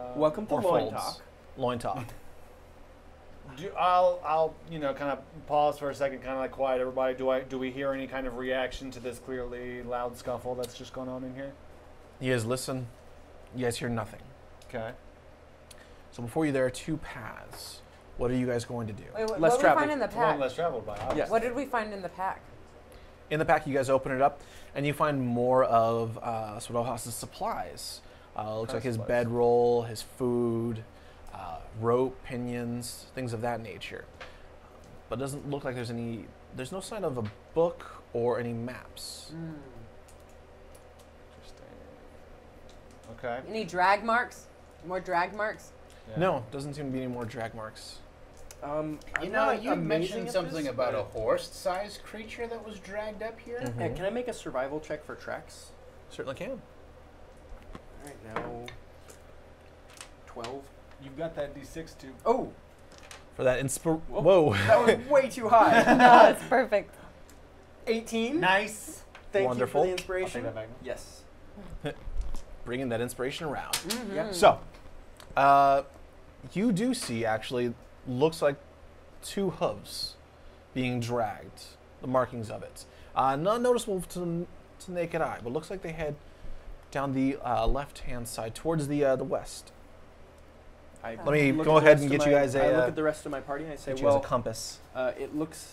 Welcome to or Loin folds. Talk. Loin Talk. I'll kind of pause for a second, kind of like quiet everybody. Do we hear any kind of reaction to this clearly loud scuffle that's just going on in here? You guys listen. You guys hear nothing. Okay. So before you, there are two paths. What are you guys going to do? Wait, what Less did we traveled. find in the One pack? less traveled by. Obviously. Yes. What did we find in the pack? In the pack, you guys open it up, and you find more of Swadowhas's supplies. Looks like his supplies? bedroll, his food, rope, pinions, things of that nature. But it doesn't look like there's no sign of a book or any maps. Interesting. Okay. Any drag marks? More drag marks? Yeah. No, doesn't seem to be any more drag marks. I'm You know, not you amazing mentioned at something this, about a but- horse-sized creature that was dragged up here. Mhm. Yeah, can I make a survival check for tracks? Certainly can. All right, now 12. You've got that D6 too. Oh, For that Whoa. that was way too high. No, it's perfect. 18. Nice. Thank Wonderful. you for the inspiration. I'll take that back. Yes. Bringing that inspiration around. Yeah. So, you do see, actually, looks like two hooves being dragged, the markings of it. Not noticeable to naked eye, but looks like they head down the left-hand side towards the west. I Let me look go at the ahead rest and of get you my- guys a, I look at the rest of my party and I say, Get you guys well, a compass. it looks.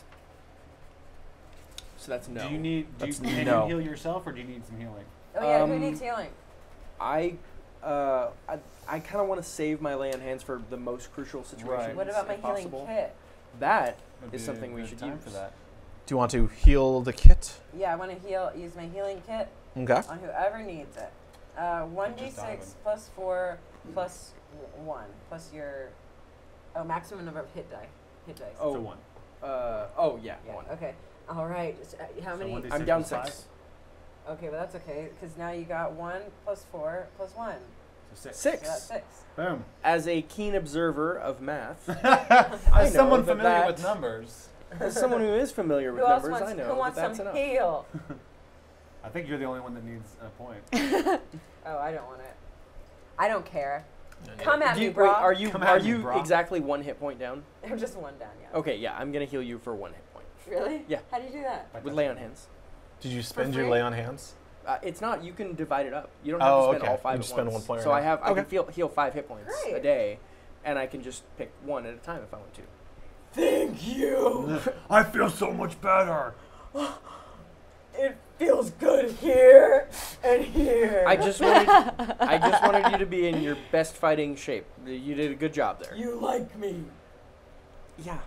So that's no. Do you need? That's Can no. you heal yourself, or do you need some healing? Oh yeah, who Um, needs healing? I kind of want to save my lay on hands for the most crucial situations. Right. What about my if healing possible. kit? That Would is be something a we good should time use. for that. Do you want to heal the kit? Yeah, I want to use my healing kit Okay. on whoever needs it. 1d6 plus 4 plus 1 plus your maximum number of hit dice. Oh, So 1. Oh yeah, Yeah. one. Okay. All right. So, how So many? 1d6 I'm down plus 5? 6. Okay, but that's okay because now you got 1 plus 4 plus 1. So 6. So that's 6. Boom. As a keen observer of math, I As know someone that familiar with that- numbers, as someone who is familiar with Who else numbers, wants? I know Who wants that that's some enough. heal? I think you're the only one that needs a point. Oh, I don't want it. I don't care. Come at Do me, you, bro. wait, are you Come at me, you brah. exactly 1 hit point down? I'm just 1 down, yeah. Okay, yeah, I'm gonna heal you for 1 hit point Really? Yeah. How do you do that? with lay on hands. Did you spend free? your lay on hands? It's not. You can divide it up. You don't have Oh, to spend okay. all 5 You at just spend once. 1 point So right now. I can heal 5 hit points a Great. day, and I can just pick 1 at a time if I want to. Thank you. I feel so much better. It feels good here and here. I just wanted you to be in your best fighting shape. You did a good job there. You like me. Yeah.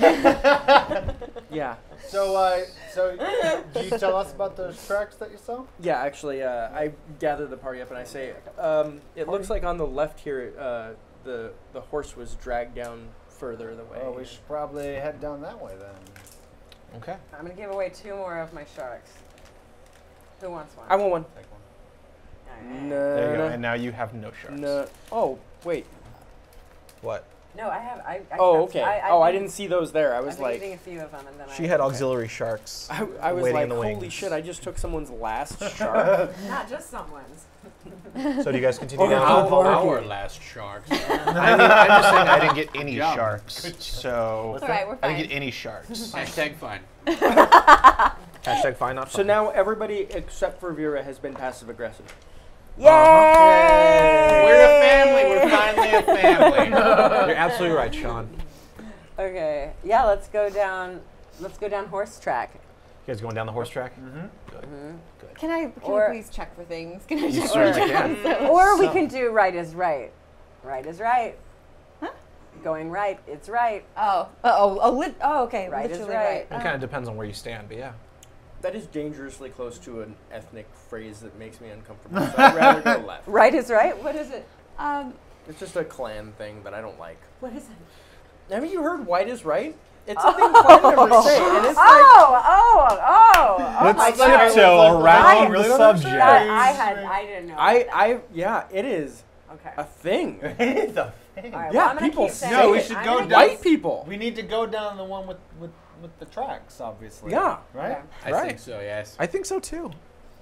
Yeah. So, do you tell us about those tracks that you saw? Yeah, actually, I gather the party up and I say, it looks like on the left here, the horse was dragged down further the way. Oh, we should probably head down that way then. Okay. I'm gonna give away 2 more of my sharks. Who wants one? I want one. Take one. Alright. There you go. No, And now you have no sharks. no. Oh, wait. What? No, I have. I Oh, kept- okay. I've I been- didn't see those there. I was I've been like, eating a few of them, and then She had auxiliary sharks. I was waiting like, in the holy wings. shit! I just took someone's last shark. Not just someone's. So do you guys continue down? Our last sharks. I'm just saying I didn't get any Good job. sharks. So It's alright, we're I fine. didn't get any sharks. Hashtag fine. Hashtag fine, not So fine. now everybody except for Vera has been passive aggressive. Yay! We're a family. We're finally a family. You're absolutely right, Sean. Okay. Yeah, let's go down. Let's go down horse track. You guys going down the horse track? Mm-hmm. Good. Can I Or- please check for things? Can I You check certainly for can. things? Or we can do right is right. Right is right. Huh? Going right, it's right. Oh, okay. Right is literally right. It kind of depends on where you stand, but yeah. That is dangerously close to an ethnic phrase that makes me uncomfortable. So I'd rather go left. Right is right? What is it? It's just a clan thing that I don't like. What is it? Haven't you heard "white is right"? It's a thing clan members say, and it's like, Oh Let's my God. tiptoe around really the don't subject. understand. I didn't know. yeah, it is Okay. a thing. It's a thing. All right, yeah, well, I'm gonna people keep say saying No, we it. should I'm go gonna down- White people. We need to go down the one with the tracks, obviously. Yeah. Right? Okay. I Right. think so. Yes. I think so too.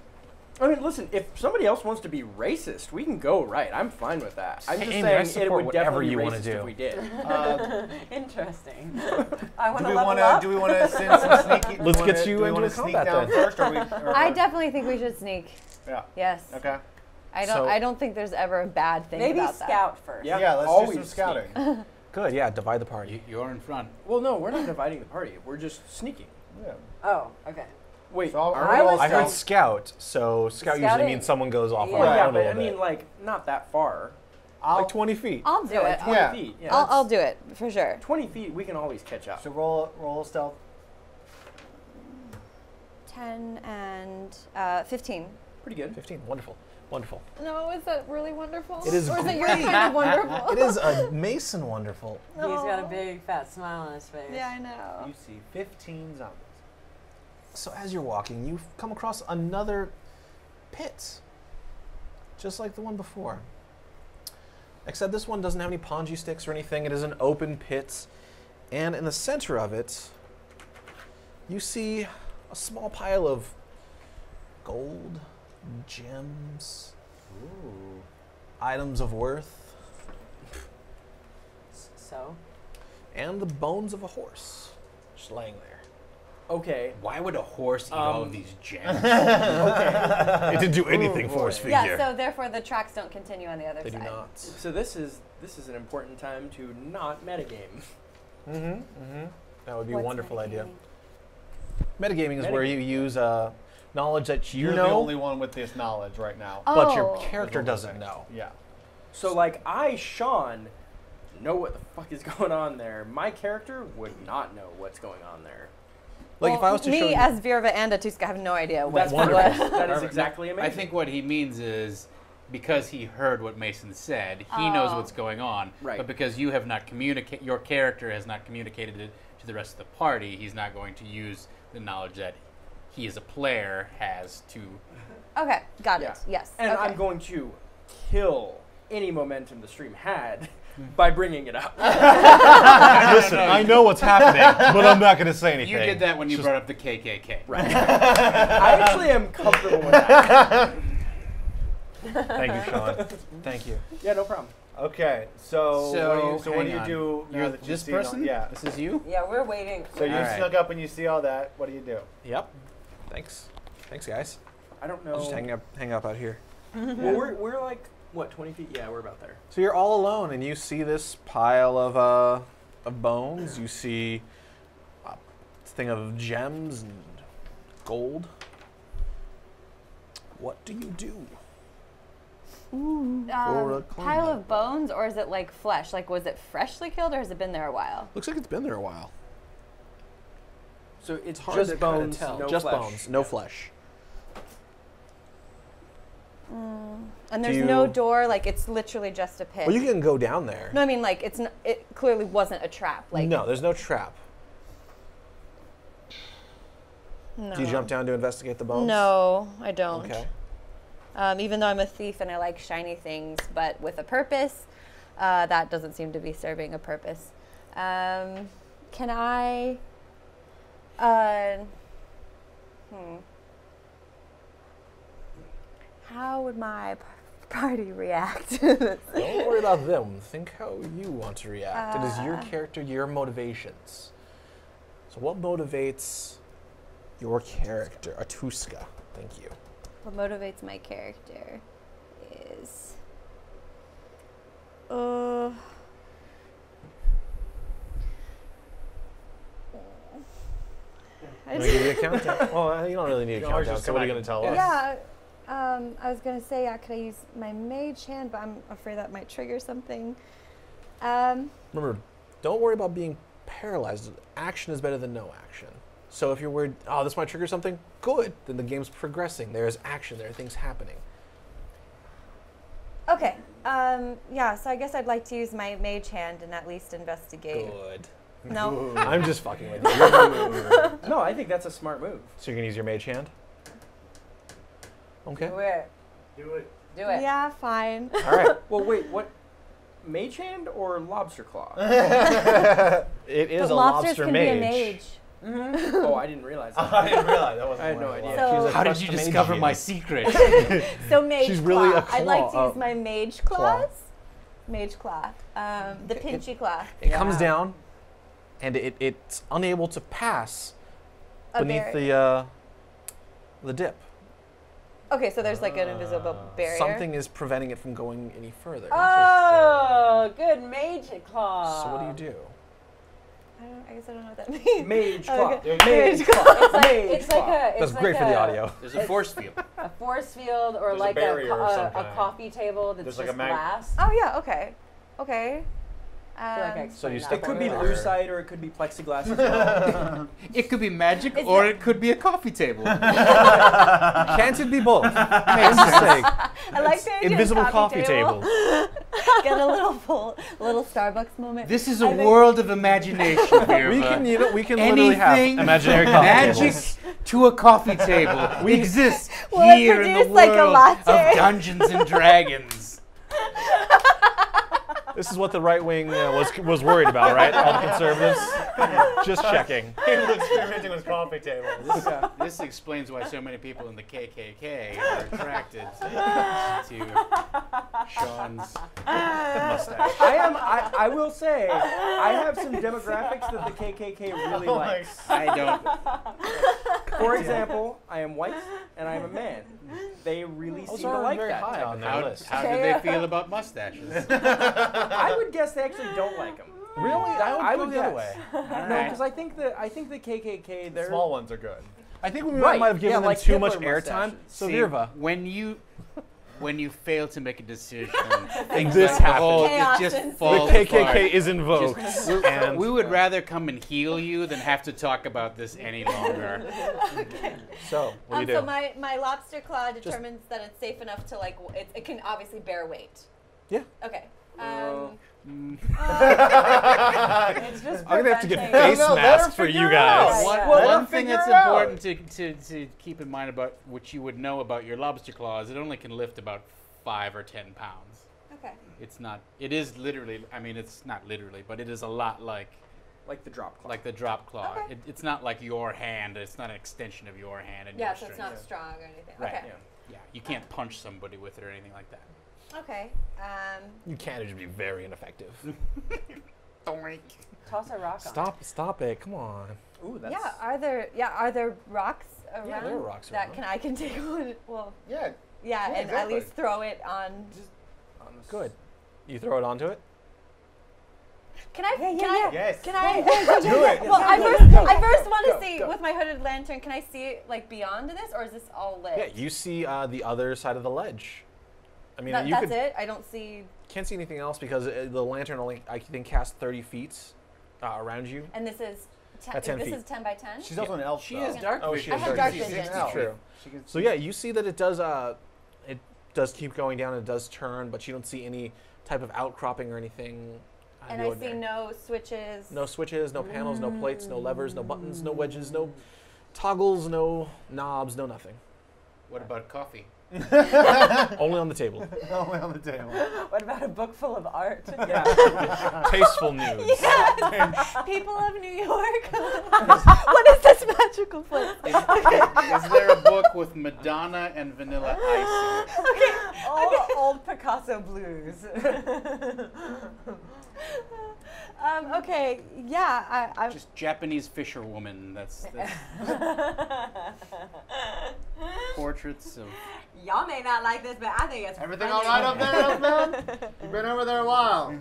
I mean, listen, if somebody else wants to be racist, we can go right. I'm fine with that. I'm just Amy, I saying it support would whatever definitely be you wanna racist do. if we did. Interesting. I want Do to we level want to? up. Do we want to send some sneaky? Let's do we get wanna- you do we into wanna a sneak combat down then. first, or we? Or I definitely think we should sneak. Yeah. Yes. Okay. So- I don't think there's ever a bad thing Maybe about scout first. Yeah, Yeah. Let's do always some scouting. Good, yeah, divide the party. You're in front. Well, no, we're not dividing the party. We're just sneaking. Yeah. Oh, okay. Wait, So I'll- are I we was all I heard stealth? scout, so scout usually Scouting. means someone goes off Yeah. on Well, their yeah, own a but I little mean, bit. like, not that far. Like 20 feet. I'll do Yeah, it. like 20 Yeah. feet. Yeah, I'll that's- do it for sure. 20 feet, we can always catch up. So roll stealth. 10 and 15. Pretty good. 15, wonderful, wonderful. No, is that really wonderful? It is Or is it your great. kind of wonderful? It is a Mason wonderful. He's got a Aw. big fat smile on his face. Yeah, I know. You see 15 zombies. So as you're walking, you come across another pit, just like the one before. Except this one doesn't have any Ponzi sticks or anything. It is an open pit, and in the center of it, you see a small pile of gold, gems, Ooh. items of worth, So? and the bones of a horse just laying there. Okay. Why would a horse eat all of these gems? It didn't do anything for his boy. figure. Yeah, so therefore the tracks don't continue on the other they side. do not. So this is an important time to not metagame. That would be a What's wonderful idea. metagaming? Metagaming is where you use knowledge that you You're know, the only one with this knowledge right now. but your Oh. character doesn't know. Yeah. So like I, Sean, know what the fuck is going on there. My character would not know what's going on there. Like if I was to me show you, as Virva and Atuska have no idea That's what. wonderful. That is Perfect. exactly amazing. I think what he means is because he heard what Mason said, he knows Oh. what's going on. Right. But because you have not communicated, your character has not communicated it to the rest of the party, he's not going to use the knowledge that he as a player has to. Okay, got Yeah. it. Yes. And okay. I'm going to kill any momentum the stream had by bringing it up. listen, I know what's happening, but I'm not going to say anything. You did that when you Just- brought up the KKK. Right. I actually am comfortable with that. Thank you, Sean. Thank you. Yeah, no problem. Okay. So what do hang you on. do now You're that you this see all- person? Yeah. This is you? Yeah, we're waiting. So you All right. snuck up and you see all that. What do you do? Yep. Thanks. Thanks, guys. I don't know. I'll just hang up out here. Well, we're like what, 20 feet? Yeah, we're about there. So you're all alone, and you see this pile of bones. You see a thing of gems and gold. What do you do? Or a clone Pile then. of bones, or is it like flesh? Like, was it freshly killed, or has it been there a while? Looks like it's been there a while. So it's Hard just to kinda bones, tell. no just flesh. bones, no flesh. And there's Do no you- door. Like, it's literally just a pit. Well, you can go down there. No, I mean like it's it clearly wasn't a trap. Like No, there's no trap. no. Do you jump down to investigate the bones? No, I don't. Okay. Even though I'm a thief and I like shiny things, but with a purpose, that doesn't seem to be serving a purpose. Can I? How would my party react to this? Don't worry about them. Think how you want to react. It is your Uh. character, your motivations. So what motivates your character, Atuska? Thank you. What motivates my character is I'm gonna give you a countdown. Well, you don't really need a You can always countdown. just So come what are you back gonna and tell us? yeah. I was gonna say, could I use my mage hand, but I'm afraid that might trigger something. Remember, don't worry about being paralyzed. Action is better than no action. So if you're worried, oh, this might trigger something, good. Then the game's progressing. There is action. There are things happening. Okay. Yeah. So I guess I'd like to use my mage hand and at least investigate. Good. No. I'm just fucking with you. No, I think that's a smart move. So you're gonna use your mage hand? Okay. Do it. Do it. Do it. Yeah. Fine. All right. Well, wait, what? Mage hand or lobster claw? It is But a lobsters lobster can mage. be a mage. Oh, I didn't realize that. I didn't realize that wasn't. I had no what it idea. was. So- She's a How did you custom discover mage my genius. secret? So mage She's claw. really a I'd like to claw. use my mage Claw. claws. Mage claw. The pinchy claw. It comes Yeah. down, and it's unable to pass A beneath barrier. the dip. Okay, so there's like an invisible barrier. Something is preventing it from going any further. Oh, good mage claw. So what do you do? I guess I don't know what that means. Mage claw. Okay. Mage claw. It's like Mage it's claw. like a. It's That's like great for the a- audio. There's a force field. A force field, or There's a like barrier of some a kind. coffee table that's There's just like a mag- glass. Oh yeah. Okay. Okay. I feel like I Um, explained So you that stick It could be wrong. lucite or it could be plexiglass as well. It could be magic, Is or it- it could be a coffee table. Can't it be both? For Makes goodness sense. sake. I like the idea of Invisible coffee table. Get a little Starbucks moment. This is a I think- world of imagination, Virva. We can literally have Anything imaginary coffee magic tables. to a coffee table exists Will it here in the produce, like, a world latte? of Dungeons and Dragons. This is what the right wing was worried about, right? All the conservatives. Just checking. He was experimenting with coffee tables. This explains why so many people in the KKK are attracted to Sean's mustache. I will say, I have some demographics that the KKK really Oh my likes. I don't. For example, I am white and I am a man. They really Those seem to are like very that. high on their How, list. how do they feel about mustaches? I would guess they actually don't like them. Really? I would go the other guess. way. No, because I think the KKK they're Small ones are good. I think we Right, might have given yeah, them like too much Hitler airtime. mustaches. So See, Virva, when you fail to make a decision, Things like this the happens. whole- Chaos it just ensues. the falls KKK apart. is invoked, and We would rather come and heal you than have to talk about this any longer. so what do you do? So my lobster claw determines that it's safe enough to like it can obviously bear weight. Yeah. Okay. It's just I'm gonna have to get preventing- face No, let her masks for figure you it out. guys. Right. One, Yeah. one Let thing her that's figure it out. important to keep in mind about what you would know about your lobster claw is it only can lift about 5 or 10 pounds. Okay. It's not. It is literally. I mean, it's not literally, but it is a lot like like the drop claw. the drop claw. Okay. It's not like your hand. It's not an extension of your hand. And Yeah, your so it's strength. not strong or anything. Right. Okay. Yeah. You can't punch somebody with it or anything like that. Okay. You can't just be very ineffective. Toss a rock on. Stop it! Come on. Ooh, that's Are there rocks around there are rocks that around. I can take one? Well, Yeah. yeah, and at exactly. least throw it on. on the Good. You throw it onto it. Can I? Yes. Can I? Do it. Well, I first want to Go, see go. with my hooded lantern. Can I see like beyond this, or is this all lit? Yeah, you see the other side of the ledge. I mean, you That's could, it. I don't see. can't see anything else because the lantern only I think casts 30 feet around you. And this is. At 10 this feet. is 10 by 10. She's also an elf. She though. has dark Oh, vision. she I has have dark dark vision. vision. That's True. She can So yeah, you see that it does keep going down. It does turn, but you don't see any type of outcropping or anything. out of And the I ordinary. see no switches. No switches, no panels, no plates, no levers, no buttons, no wedges, no toggles, no knobs, no nothing. What about coffee? Only on the table. Only on the table. What about a book full of art? yeah. Tasteful news. People of New York. What is this magical place? Is there a book with Madonna and Vanilla Ice in it? Old Picasso blues. Okay, yeah, I'm. Just Japanese fisherwoman. That's portraits of. Y'all may not like this, but I think it's Everything funny. all right up there, Elfman? You've been over there a while.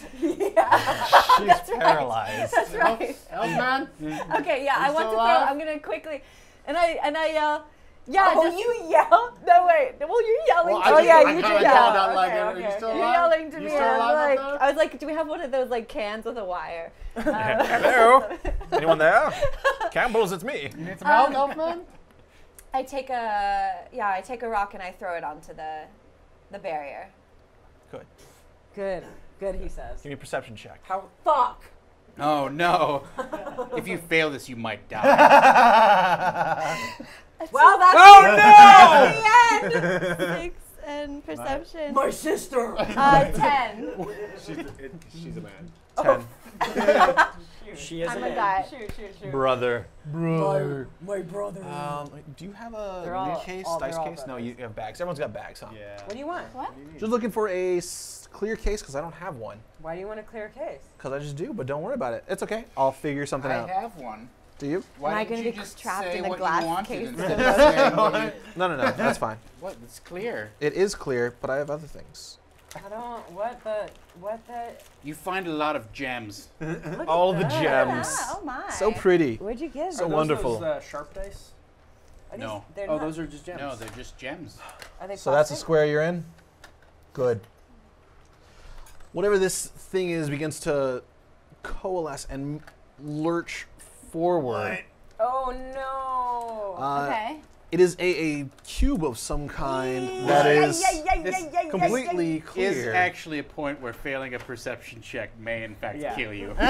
She's paralyzed. That's right. Elfman? Okay, yeah, Are I you want to still throw. alive? I'm gonna quickly, and I yell. Yeah, Oh, just, you yell? No, wait. Well, you're yelling. Well, to I me. just- I you kinda did called yell. out like, Okay, are you okay, still okay. you're alive? yelling to You me. still And alive I'm like, up there? I was like, do we have one of those like cans with a wire? Hello? Anyone there? Campbell's, it's me. You need some help, Elfman? I take a rock and I throw it onto the barrier. Good. Good. Good, he says. Give me a perception check. How Fuck. Oh no! If you fail this, you might die. Well, that's Oh no! 6 and perception. my sister. 10. She's a man. 10. She is I'm an a guy. Shoot. Brother. My brother. Do you have They're a all- case, all- dice they're all case? No, brothers. you have bags. Everyone's got bags, huh? Yeah. What do you want? What? Just looking for a clear case because I don't have one. Why do you want a clear case? Because I just do, but don't worry about it. It's okay. I'll figure something I out. have one. Do you? Why Am I didn't gonna you be just trapped say in a what glass you wanted case? instead of saying what you- No, that's fine. What? It's clear. It is clear, but I have other things. I don't. What the? You find a lot of gems. Look All at the that. gems. Oh my. So pretty. What'd you get? So Are those wonderful. Those, sharp dice? Are these- No. They're Oh, not, those are just gems. No, they're just gems. Are they So that's the plastic? square you're in? Good. Whatever this thing is begins to coalesce and lurch forward. Oh no. Okay. It is a cube of some kind that is completely Is clear. actually a point where failing a perception check may in fact Yeah. kill you.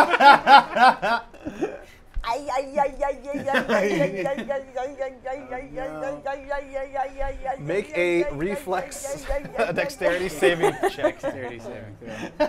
Make a reflex dexterity saving check. Dexterity saving throw.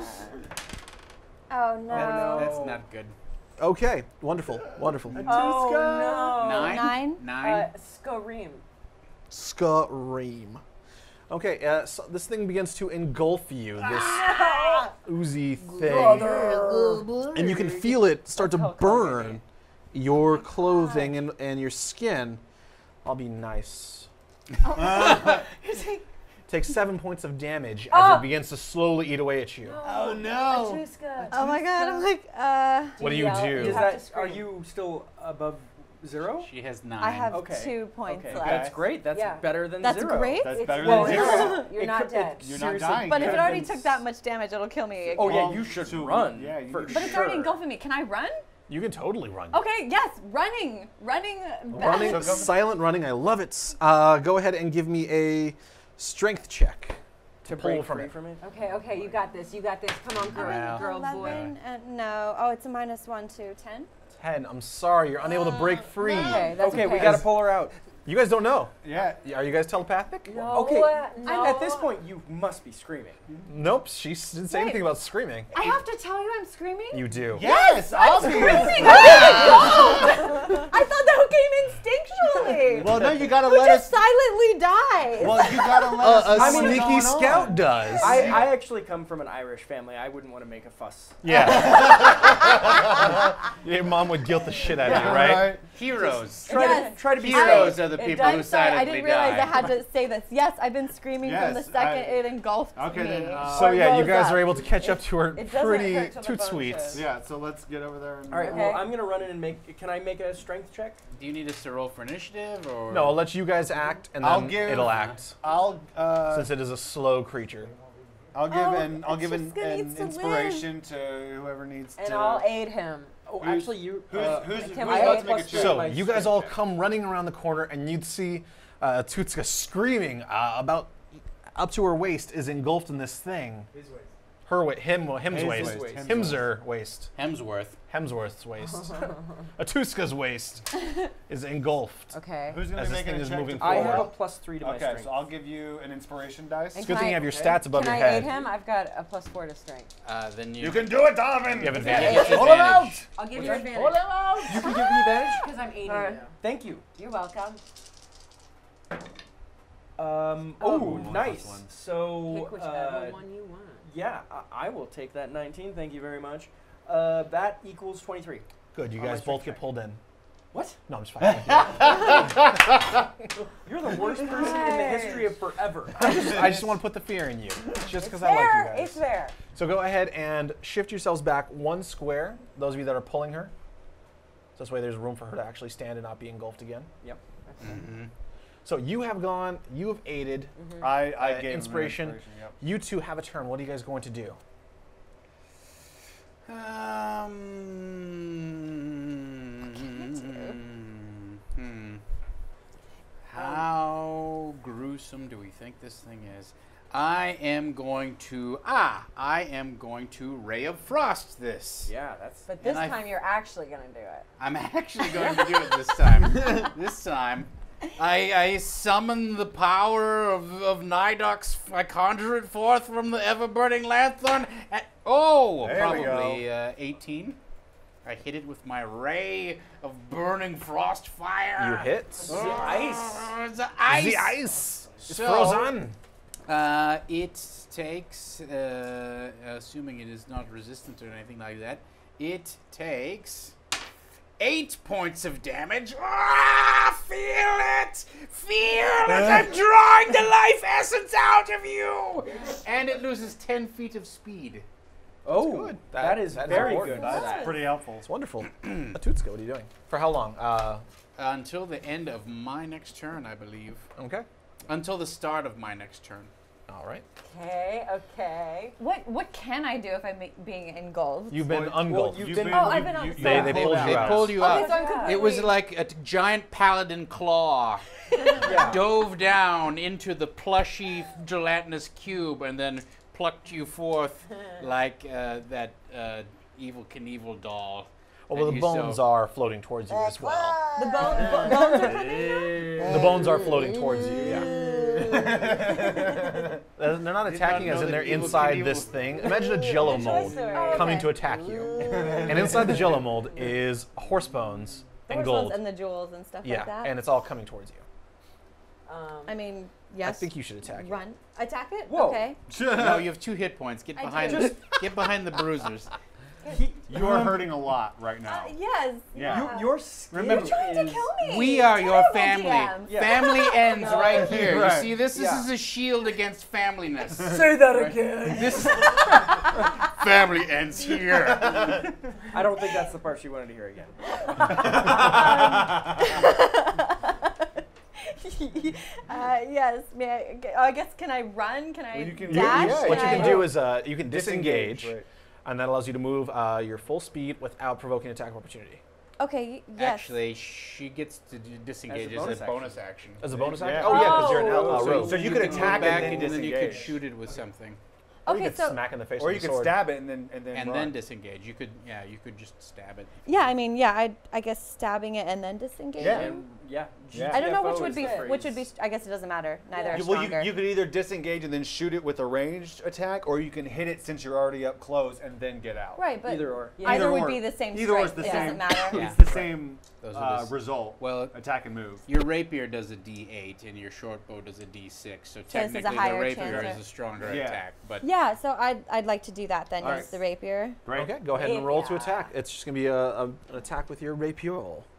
Oh no. That's not good. Okay, wonderful, wonderful. Oh no. Nine? Nine? Scoream. Skareem. Okay, so this thing begins to engulf you, this oozy thing. And you can feel it start to burn your clothing and your skin. I'll be nice. Take 7 points of damage as it begins to slowly eat away at you. Oh no! Atruska. Oh my god, I'm like, What do you yell? do? You Is have to that? scream. Are you still above 0? She has 9. I have Okay. 2 points Okay, left. that's great. That's Yeah. better than That's 0. great. That's It's- better Well, than it's- zero. You're it not could- dead. You're not seriously dying. But if it could've already been took that much damage, it'll kill me. Oh yeah, Well, you should so- run. yeah, you for need to- But it's already sure. engulfing me. Can I run? You can totally run. Okay, yes, running. Running Running, back. silent running. I love it. Go ahead and give me a strength check. to pull break from free it. from it. Okay, you got this. You got this. Come on, girl boy. 11, no. Oh, it's a -1 to 10. 10. I'm sorry, you're unable to break free. Okay, that's Okay, we gotta pull her out. You guys don't know. Yeah. Are you guys telepathic? No, Okay, no. At this point, you must be screaming. Nope. She didn't say Wait. anything about screaming. I have to tell you I'm screaming? You do. Yes, I'll do it. Screaming! Oh my god! I thought that came instinctually. Well, no, you gotta Who let just us. silently dies? Well, you gotta let us. A know what's sneaky going scout on. does. I actually come from an Irish family. I wouldn't want to make a fuss. Yeah. Your mom would guilt the shit out of you, right? Heroes. Yes. Try to be Heroes straight. are the It people does who I'm sorry, I silently didn't realize die. I had to say this. Yes, I've been screaming from the Yes, second I- it engulfed Okay, me. then, So Or yeah, you rose guys up. are able to catch up to her It doesn't pretty hurt till the toot bone sweets. shows. Yeah, so let's get over there. And All right. Okay. Well, I'm gonna run in and make. Can I make a strength check? Do you need us to roll for initiative or? No, I'll let you guys act, and I'll then give- it'll act. I'll Since it is a slow creature. I'll give Oh, an Francesca needs to inspiration to whoever needs And to. I'll aid him. Oh, Who's- actually, you. Who's Can we about aid to make a plus check? So my you guys strength all check. come running around the corner, and you'd see Tutska screaming about up to her waist is engulfed in this thing. Him's His waist. waist. Himser waist. Hemsworth. Hemsworth's waist. Atuska's waist is engulfed. Okay. Who's gonna As be this making thing a is check moving to I pull have a out? +3 to my Okay, strength. so I'll give you an inspiration dice. It's a good thing Can you have your I- stats above Can your I head. aid him? I've got a +4 to strength. Then You can do it, Donovan. You have Yeah, advantage. it's Pull him out. advantage. I'll give What's you that? advantage. You can give me advantage. Because I'm aiding Alright. you. Thank you. You're welcome. Oh, nice. +1. So, Pick whichever one you want. yeah, I will take that 19. Thank you very much. That equals 23. Good, you On my guys both strength get check. pulled in. What? No, I'm just fine. You're the worst person in the history of forever. I just want to put the fear in you, just because I like you Fair. guys. It's fair. So go ahead and shift yourselves back 1 square, those of you that are pulling her. So this way there's room for her to actually stand and not be engulfed again. Yep. So you have aided. I gave him an inspiration. Yep. You two have a turn. What are you guys going to do? How gruesome do we think this thing is? I am going to Ray of Frost this. Yeah, that's. But this And I- time you're actually going to do it. I'm actually going to do it this time. This time, I summon the power of Nidux. I conjure it forth from the ever-burning lanthorn. There we Probably 18. I hit it with my ray of burning frost fire. You hit. The ice. The ice. The ice. It's So- frozen. It takes, assuming it is not resistant or anything like that, it takes 8 points of damage. Ah, feel it! Feel it! I'm drawing the life essence out of you! And it loses 10 feet of speed. Oh, good. that is that is very important. good. That's pretty helpful. It's wonderful. Atutsuka, what are you doing? For how long? Until the end of my next turn, I believe. Okay. Until the start of my next turn. All right. Okay. What can I do if I'm being engulfed? You've been Well, ungulfed. you've You've been. been- Oh, I've been on. you- They sorry. pulled you They out. pulled you Okay, out. so I'm completely. It was like a giant paladin claw Yeah. dove down into the plushy gelatinous cube and then plucked you forth like that Evil Knievel doll. Oh, well, that the you bones so- are floating towards you as well. The bones are coming down? The bones are floating towards you. Yeah. They're not attacking know us, and that they're Evil inside Knievel- this thing. Imagine a Jello mold Oh, coming okay. to attack you, and inside the Jello mold is horse bones and Horse gold. bones and the jewels and stuff Yeah, like that. and it's all coming towards you. I mean, yes. I think you should attack it. Run. Attack it? Whoa. Okay. No, you have 2 hit points. Get I behind do. get behind the bruisers. You are hurting a lot right now. Yes. Yeah. Your skin You're trying to is- kill me. We are your Terrible family. DM. Yeah. Family ends right here. Right. You see this? This Yeah. is a shield against familyness. Say that again. This family ends here. I don't think that's the part she wanted to hear again. Yes. I guess can I run? Can I Well, you can- dash? yeah, What you I- can do is you can Disengage, disengage, right. and that allows you to move your full speed without provoking attack of opportunity. Okay. Yes. Actually, she gets to disengage As a as a bonus action. As a bonus action? Yeah. Oh, yeah, because you're an Oh. rogue. So you could attack back and then you could disengage. shoot it with something. Or you Okay. could So smack in the face Or with you a could sword. stab it and then And run. then disengage. You could just stab it. yeah. I mean, yeah. I guess stabbing it and then disengaging. Yeah. And yeah. Yeah. I don't know GTFO which would is be. the Which would be. phrase. I guess it doesn't matter. Neither are Well, stronger. you could either disengage and then shoot it with a ranged attack, or you can hit it since you're already up close and then get out. right, but Either or. either Either would or. be the same Either or strike. is the It same. doesn't matter. Yeah. It's the same Those are the result. Well, Attack and move. your rapier does a D8 and your short bow does a D6. So this is a technically, the higher rapier chance is a stronger Yeah. attack. But Yeah. So I'd like to do that then. All Use right. the rapier. Great. Okay, go ahead and roll to Yeah. attack. It's just going to be an attack with your rapier.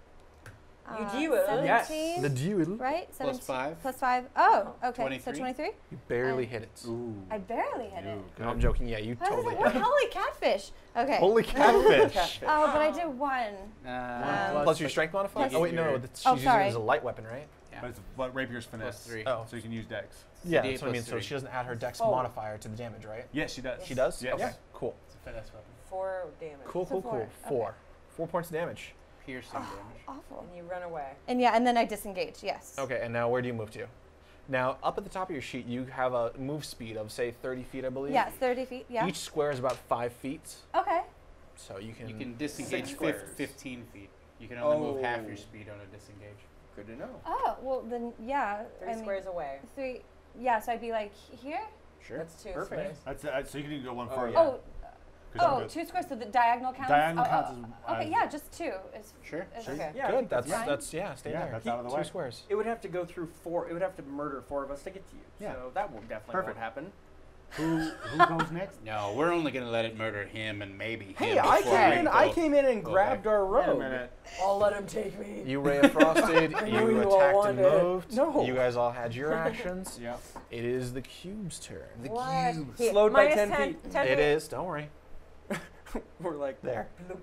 You do it. Yes. 17, The duel. right? Plus 17 5. Plus 5. Oh, okay. 23? So 23? You barely hit it. I barely hit it. No, I'm joking. Yeah, you How does totally it work? hit it. Holy catfish. Okay. Holy catfish. Catfish. Oh, but I did 1. Plus your strength modifier? Plus- Oh, wait, no. your- She's Oh, using it sorry. as a light weapon, right? But rapier's finesse. 3. Oh. So you can use dex. Yeah, D8 that's what I mean. plus So 3. she doesn't add her dex Oh. modifier to the damage, right? Yes, she does. She does? Yes. Okay, Yeah. cool. It's a finesse weapon. 4 damage. Cool, So cool, four. cool. Okay. 4. 4 points of damage. Piercing damage. Awful. And you run away. And yeah, and then I disengage, yes. Okay, and now where do you move to? Now, up at the top of your sheet, you have a move speed of, say, 30 feet, I believe. Yes, 30 feet, yeah. Each square is about 5 feet. Okay. So you can. You can disengage squares. 15 feet. You can only move half Oh. your speed on a disengage. Good to know. Oh, well then, yeah. 3 I mean, squares away. 3, yeah, so I'd be like here? Sure. That's 2 Perfect. squares. That's so you can go one Oh, further. yeah. Oh, 'cause you're oh, good. 2 squares, so the diagonal counts? Diagonal Oh, counts oh, as- okay, yeah, just 2. Is, Sure. is Sure. okay. Yeah, I Good. think That's fine. yeah. Stay Yeah, there. that's out of the 2 way. squares. It would have to go through 4. It would have to murder 4 of us to get to you. Yeah. So that will definitely Perfect. won't happen. Who goes next? No, we're only going to let it murder him and maybe him. Hey, I before came we in. go- I came in and go grabbed back. our Wait a rogue. minute. I'll let him take me. You Ray of Frosted, I you knew you all attacked and wanted it. moved. No. You guys all had your actions. Yeah. It is the cube's turn. What? He- Slowed by minus 10 10 feet. 10 It feet. is. Don't worry. We're like There. bloop.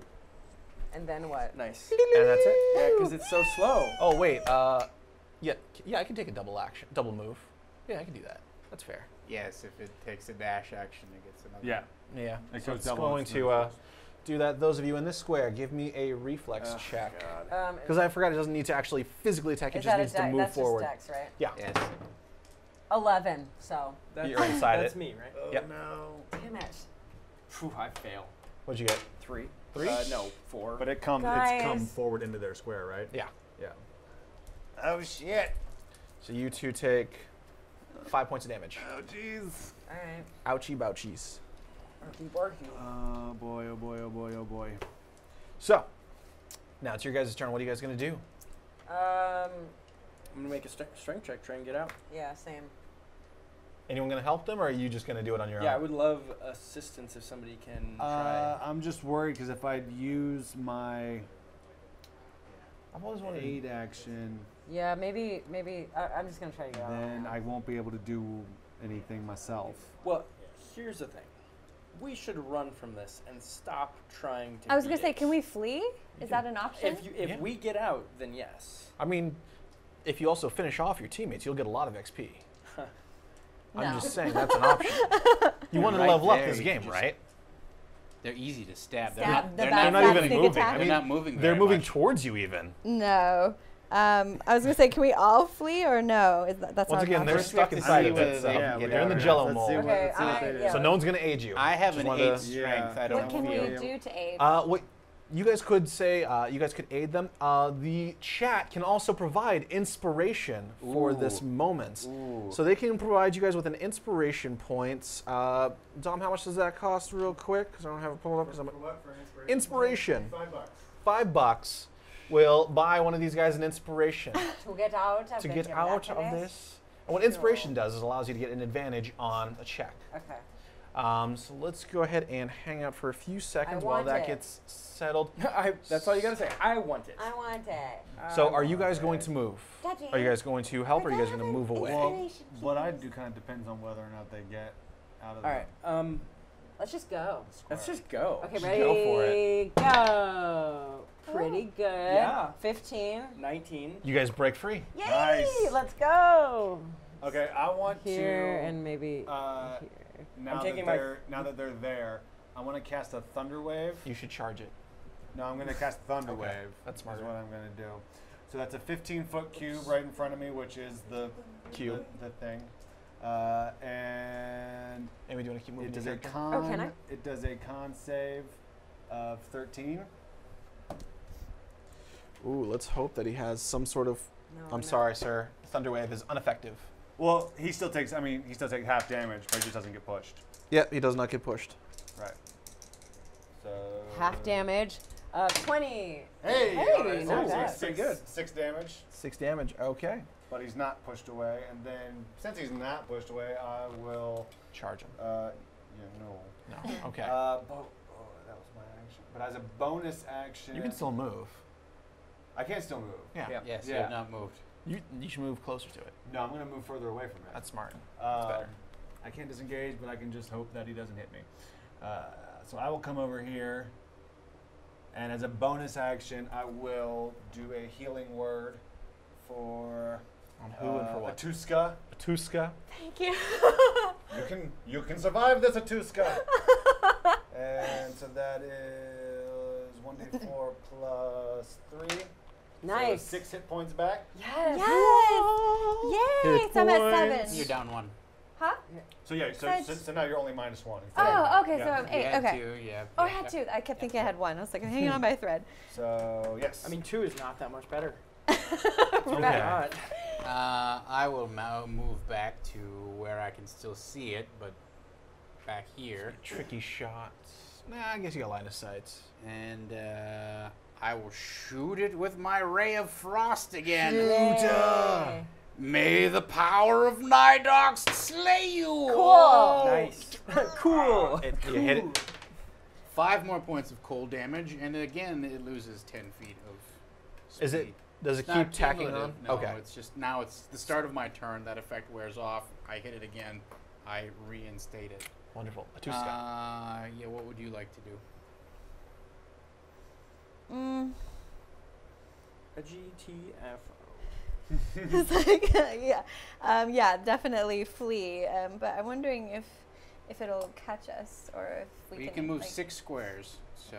And then what? Nice. And that's it. Yeah, because it's so slow. Oh wait. Yeah. I can take a double action, double move. Yeah, I can do that. That's fair. Yes, if it takes a dash action, it gets another. Yeah. Yeah. It So goes it's double going its to move. do that. Those of you in this square, give me a reflex Oh, check. God. Because I forgot it doesn't need to actually physically attack. It Is just that a needs to dex? move That's forward. just dex, right? Yeah. Yes. 11. So. That's, You're inside that's it. me, right? Oh, Yep. no. Damn it. Phew, I fail. What'd you get? 3. 3? No, 4. But it's come Guys. forward into their square, right? Yeah. Yeah. Oh, shit. So you two take 5 points of damage. Oh jeez. All right. Ouchie bouchies. Barky barky. Oh boy. Oh boy. Oh boy. Oh boy. So, now it's your guys' turn. What are you guys going to do? I'm gonna make a strength check, try and get out. Yeah, same. Anyone going to help them, or are you just going to do it on your Yeah, I own? would love assistance if somebody can try. I'm just worried because if I use my I've always wanted to. aid action, Yeah, maybe. I'm just gonna try to get out. then I won't be able to do anything myself. Well, here's the thing. We should run from this and stop trying to. I was gonna beat say, it. can we flee? Is that an option? If Yeah. we get out, then yes. I mean, if you also finish off your teammates, you'll get a lot of XP. I'm No. just saying that's an option. You want to Right level up there, this you game, just- right? They're easy to stab. Stab the They're back not flat even sneak moving. attack? I They're mean, not moving. They're very moving much. towards you even. No. I was gonna say, can we all flee or no? Is that's Once not again, an they're option? stuck to inside see of whether it, so they can get they're in the out. jello Let's see mold. what- Okay, let's see what they do. So no one's going to aid you. I have Just an wanted 8 to- strength. I Yeah. don't What can we feel. do to aid? What you guys could say, you guys could aid them. The chat can also provide inspiration for this Ooh. moment. Ooh. So they can provide you guys with an inspiration point. Dom, how much does that cost real quick? Because I don't have it pulled up. Because I'm inspiration. $5 will buy one of these guys an inspiration To get out of to the get out of gymnastics? this. And what inspiration does is allows you to get an advantage on a check. Okay. So let's go ahead and hang out for a few seconds while want that it. gets settled. That's all you gotta say. I want it. I want it. So I are you want guys going it. to move? Daddy, Are you guys going to help, or are you guys going to move away? Well, what I do kind of depends on whether or not they get out of All right. Let's just go. Let's just go. Okay, Just ready? go for it. Go. Pretty good. Yeah. 15. 19. You guys break free. Yay! Nice. Let's go. Okay, I want Here to. and maybe Uh, here. now, taking now that they're there, I want to cast a thunder wave. You should charge it. No, I'm going to cast thunder Okay, wave. that's That's smarter. what I'm going to do. So that's a 15-foot cube right in front of me, which is the Cube. the thing. And Amy, do you want to keep moving it your does a character? con. Oh, can I? It does a con save of 13. Ooh, let's hope that he has some sort of. No, I'm no. sorry, sir. Thunder wave is ineffective. Well, he still takes. I mean, he still takes half damage, but he just doesn't get pushed. Yeah, he does not get pushed. Right. So Half damage. 20. Hey, Hey, alright, not so bad. six, Pretty good. 6 damage, 6 damage. Okay. but he's not pushed away. And then since he's not pushed away, I will. Charge him. Yeah, no. No. Okay. That was my action. But as a bonus action, you can still move. I can still move. Yeah. Yeah. Yes, you Yeah. have not moved. You should move closer to it. No, I'm gonna move further away from it. That's smart. That's better. I can't disengage, but I can just hope that he doesn't hit me. So I will come over here, and as a bonus action, I will do a healing word for On who and for what? Atuska. Atuska. Thank you. You can survive this, Atuska. And so that is 1d4 plus 3. Nice. So 6 hit points back. Yes. Yes! Yay! Hit So I'm at points. 7. You're down 1. Huh? So yeah, so now you're only -1. instead of- Oh, okay, yeah. so I'm 8. You had Okay. 2, yeah. Oh, I had 2. I kept thinking I had 1. I was like, I'm hanging on by a thread. So yes. I mean, 2 is not that much better. Okay. Not. I will now move back to where I can still see it, but back here. Tricky shots. Nah, I guess you got line of sight. And I will shoot it with my Ray of Frost again. Yay. May the power of Nidox slay you! Cool. Nice. Cool. You hit it. 5 more points of cold damage, and again it loses 10 feet of speed. Is it? Does it It's keep not tacking on? cumulative, No, Okay. it's just now it's the start of my turn. That effect wears off. I hit it again. I reinstate it. Wonderful. Atuska. Yeah, what would you like to do? A GTFO. It's like, yeah, definitely flee. But I'm wondering if it'll catch us or if we Well, you can can move like, 6 squares, so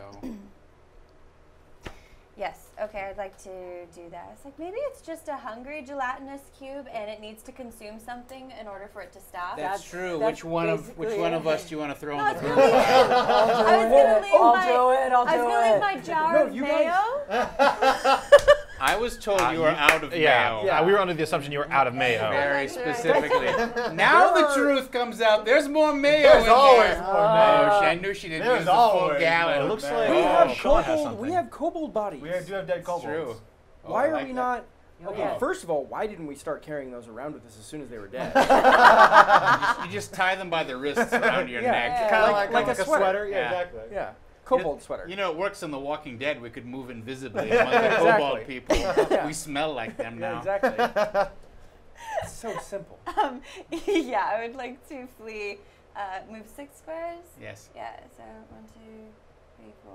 Yes. Okay, I'd like to do that. It's like maybe it's just a hungry gelatinous cube and it needs to consume something in order for it to stop. that's That's- true. that's Which one basically of it. us do you want to throw No, in it's the gonna be pool? I was gonna leave I'll my do it. I'll I was do gonna leave it. my jar No, of you mayo. I I was told you were out of Yeah, mayo. we were under the assumption you were out of mayo. Very specifically. Now the truth comes out. There's more mayo There's in always there. more mayo. Oh, I knew she didn't There's use the full always gallon. more It looks mayo. like We Oh, have Sean has kobold. something. We have kobold bodies. We do have dead kobolds. True. Oh, Why I are like we that. not? Oh, Okay, yeah. first of all, why didn't we start carrying those around with us as soon as they were dead? You just tie them by the wrists around your Yeah. neck. Kind of Like like a a sweater. sweater. Yeah, Yeah. exactly. Yeah, kobold sweater. You know, it works in The Walking Dead. We could move invisibly among the kobold Exactly. people. Yeah. We smell like them Yeah, now. exactly. It's so simple. Yeah, I would like to flee. Move 6 squares. Yes. Yeah. So 1, 2, 3, 4.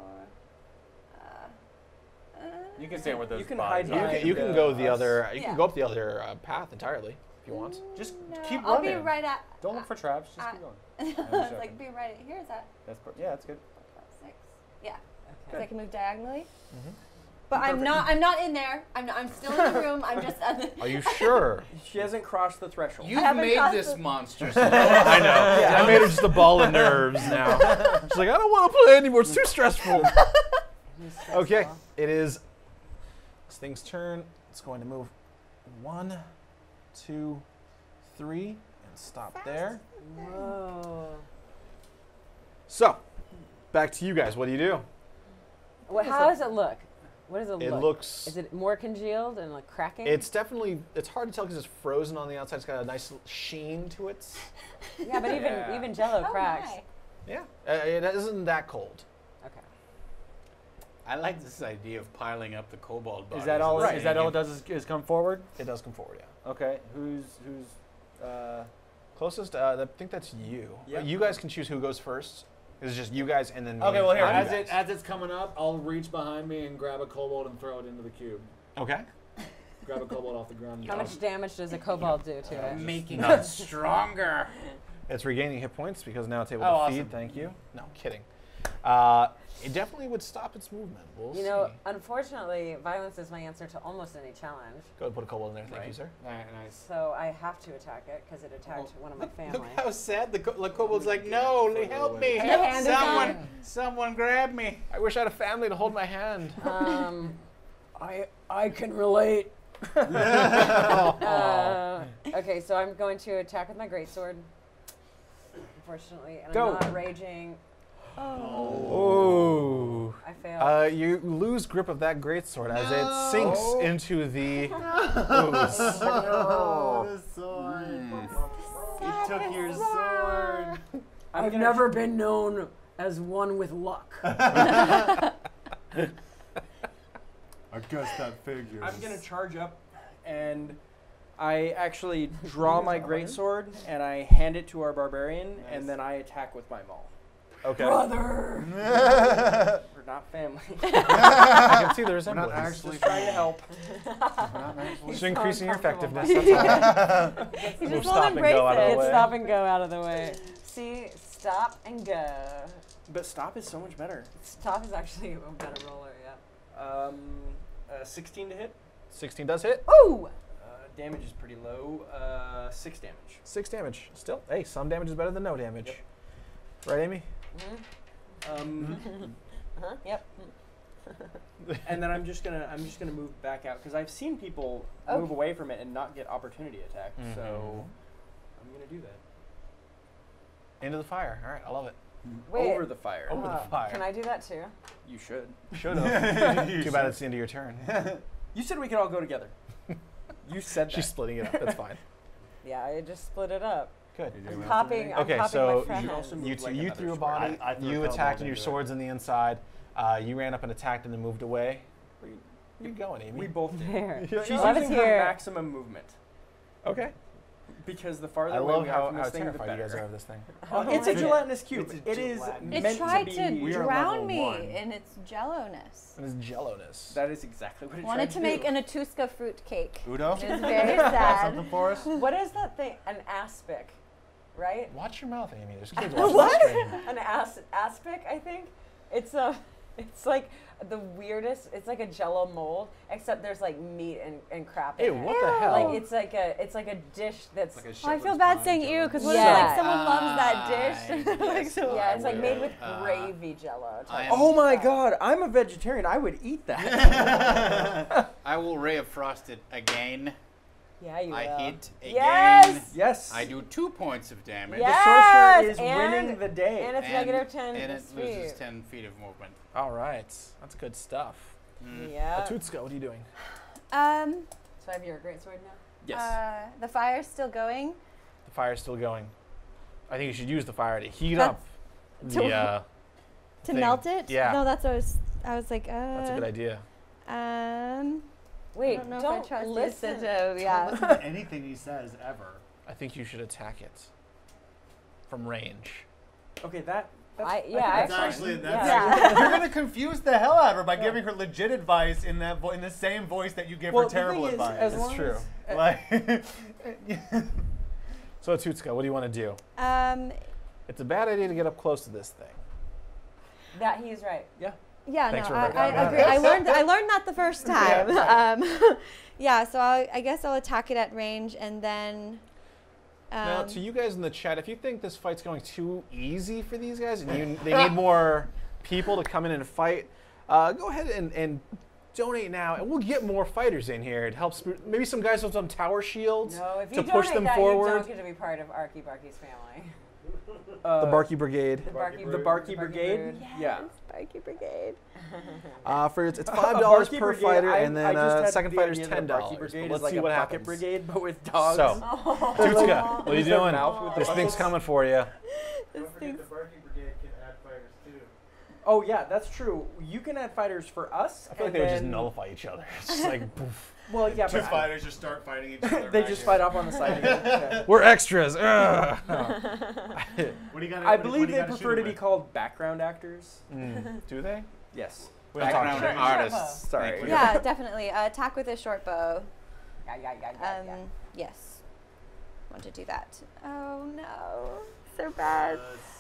You can stand with those You can bodies hide are. behind You can go the us. other. You Yeah. can go up the other path entirely if you want. Just No, keep I'll running. be right at. Don't look for traps. Just uh, keep going. It's like be right at here. Is that Yeah, that's good. 6? Yeah. Okay. So I can move diagonally. Mhm. But I'm not in there. I'm still in the room. I'm just. Are you sure? She hasn't crossed the threshold. You've haven't made crossed this the- monster. I know. Yeah. I made her just a ball of nerves now. She's like, I don't want to play anymore. It's too stressful. Okay, it is this thing's turn. It's going to move 1, 2, 3, and stop there. Whoa. So, back to you guys. What do you do? How does it look? What does it It look? looks. Is it more congealed and like cracking? It's definitely. It's hard to tell because it's frozen on the outside. It's got a nice sheen to it. yeah, but Yeah. even Jello Oh cracks. my. Yeah, it isn't that cold. Okay. I like this idea of piling up the kobold bodies. Is that all? Right. Is that all it does? Is come forward? It does come forward. Yeah. Okay. Who's? Closest. I think that's you. Yep. You guys can choose who goes first. It's just you guys and then me. Okay. Well, here and you as guys. it's coming up, I'll reach behind me and grab a kobold and throw it into the cube. Okay. Grab a kobold off the ground. How much damage does a kobold do to it? Making it stronger. It's regaining hit points because now it's able Oh, to awesome. feed. Thank you. No, kidding. It definitely would stop its movement. We'll You see. know, unfortunately, violence is my answer to almost any challenge. Go ahead and put a kobold in there. Thank you, Right. sir. Nice. So I have to attack it because it attacked one of my family. Look how sad the kobold's like, no, help me. Your hand is Someone grab me. I wish I had a family to hold my hand. I can relate. Okay, so I'm going to attack with my greatsword. Unfortunately, and Go. I'm not raging. Oh. I failed. You lose grip of that greatsword as it sinks into the ooze. Oh, the sword. He took your sword. I've never been known as one with luck. I guess that figures. I'm gonna charge up, and I actually draw my greatsword and I hand it to our barbarian, and then I attack with my maul. Okay. Brother! We're not family. I can see the resemblance. actually Just trying to help. Just increasing your effectiveness. You Move, just stop, won't and embrace go out of the it. Get way. stop and go out of the way. See, stop and go. But stop is so much better. Stop is actually a better roller, yeah. 16 to hit. 16 does hit. Ooh! Damage is pretty low. 6 damage. 6 damage. Still, hey, some damage is better than no damage. Yep. Right, Amy? Yep. And then I'm just gonna move back out because I've seen people Okay. move away from it and not get opportunity attack. Mhm. So I'm gonna do that. Into the fire. All right, I love it. Wait. Over the fire. Over the fire. Can I do that too? You should. Should have. Too bad it's the end of your turn. You said we could all go together. You said that. She's splitting it up. That's fine. Yeah, I just split it up. Good. I'm copying. I'm Okay, copying so my friend. you also You, moved like you another threw a square. body. I threw a You kobold attacked, and your into it. sword's on the inside. You ran up and attacked, and then moved away. Where you going, Amy? We both did. There. Yeah, She's Love is using her here. maximum movement Okay. because the farther I away love we are how, from how this thing, the terrified you guys are better. of this thing. It's a my gelatinous cube. It's a It is gelatinous- It meant tried to to be. We are drown level me 1. in its jello-ness. And it's jello-ness. That is exactly what it Wanted tried to make do. an Atuska fruit cake. Udo? It was very Got sad. something for us? What is that thing? An aspic, right? Watch your mouth, Amy. There's kids watching What? the stream. An aspic, I think. It's a. It's like the weirdest. It's like a Jello mold, except there's like meat and crap in Ew, it. what the hell? Like it's like a dish that's. Like a Oh, I feel shepherd's bad pie saying jello. ew because what Yeah. if like someone loves that dish? Like, yes, so yeah, it's like made with Uh, gravy Jello. I type am- Oh my stuff. god, I'm a vegetarian. I would eat that. I will ray of frost it again. Yeah, you I will. hit again. Yes. Yes. I do 2 points of damage. Yeah. The sorcerer Yes, is winning the day. And it's negative 10 and it loses feet. 10 feet of movement. All right, that's good stuff. Yeah. Tutsuka, what are you doing? So I have your great sword now. Yes. The fire's still going. The fire's still going. I think you should use the fire to heat That's- up to the. To thing. melt it? Yeah. No, that's what I was like, That's a good idea. Wait, I don't know if don't I trust listen. you, Sinjo. Don't Yeah. listen to anything he says ever. I think you should attack it from range. Okay, that's I think yeah, That's fine. actually Yeah. you're gonna confuse the hell out of her by giving her legit advice in that in the same voice that you give Well, her the terrible thing is, advice. as It's long true. as- Like, So Tutsuka, what do you want to do? It's a bad idea to get up close to this thing. that he's right. Yeah, Thanks, no, Rebecca. I agree. I learned that the first time. Yeah, so I guess I'll attack it at range and then. Now, to you guys in the chat, if you think this fight's going too easy for these guys and they need more people to come in and fight, go ahead and donate now, and we'll get more fighters in here. It helps. Maybe some guys with some tower shields No, if you to push donate them that, forward. you don't get to be part of Arky Barky's family. The Barky Brigade. The Barky, The Barky Brigade. Brood. Yeah. Barky Brigade. It's $5 Barky per Brigade, fighter, I- and I then just had second the fighter's idea that a Barky $10. Brigade But is let's like see a what bucket happens. brigade, but with dogs. So, Tutsuka, what are you Instead of doing? mouth with the This thing's buckets. coming for you. Don't forget the Barky Brigade can add fighters too. Oh yeah, that's true. You can add fighters for us. I feel like and they would just then- nullify each other. It's just like, poof. Well, yeah, two but fighters just start fighting each other. they back just here. fight off on the side again. Yeah. We're extras. Ugh. What do you got? I believe they prefer to be called background actors. Do they? Yes. We don't talk to Background them. artists. Sorry. Thank you. Yeah, definitely. Attack with a short bow. Yeah. Yes. Want to do that. Oh no. So bad.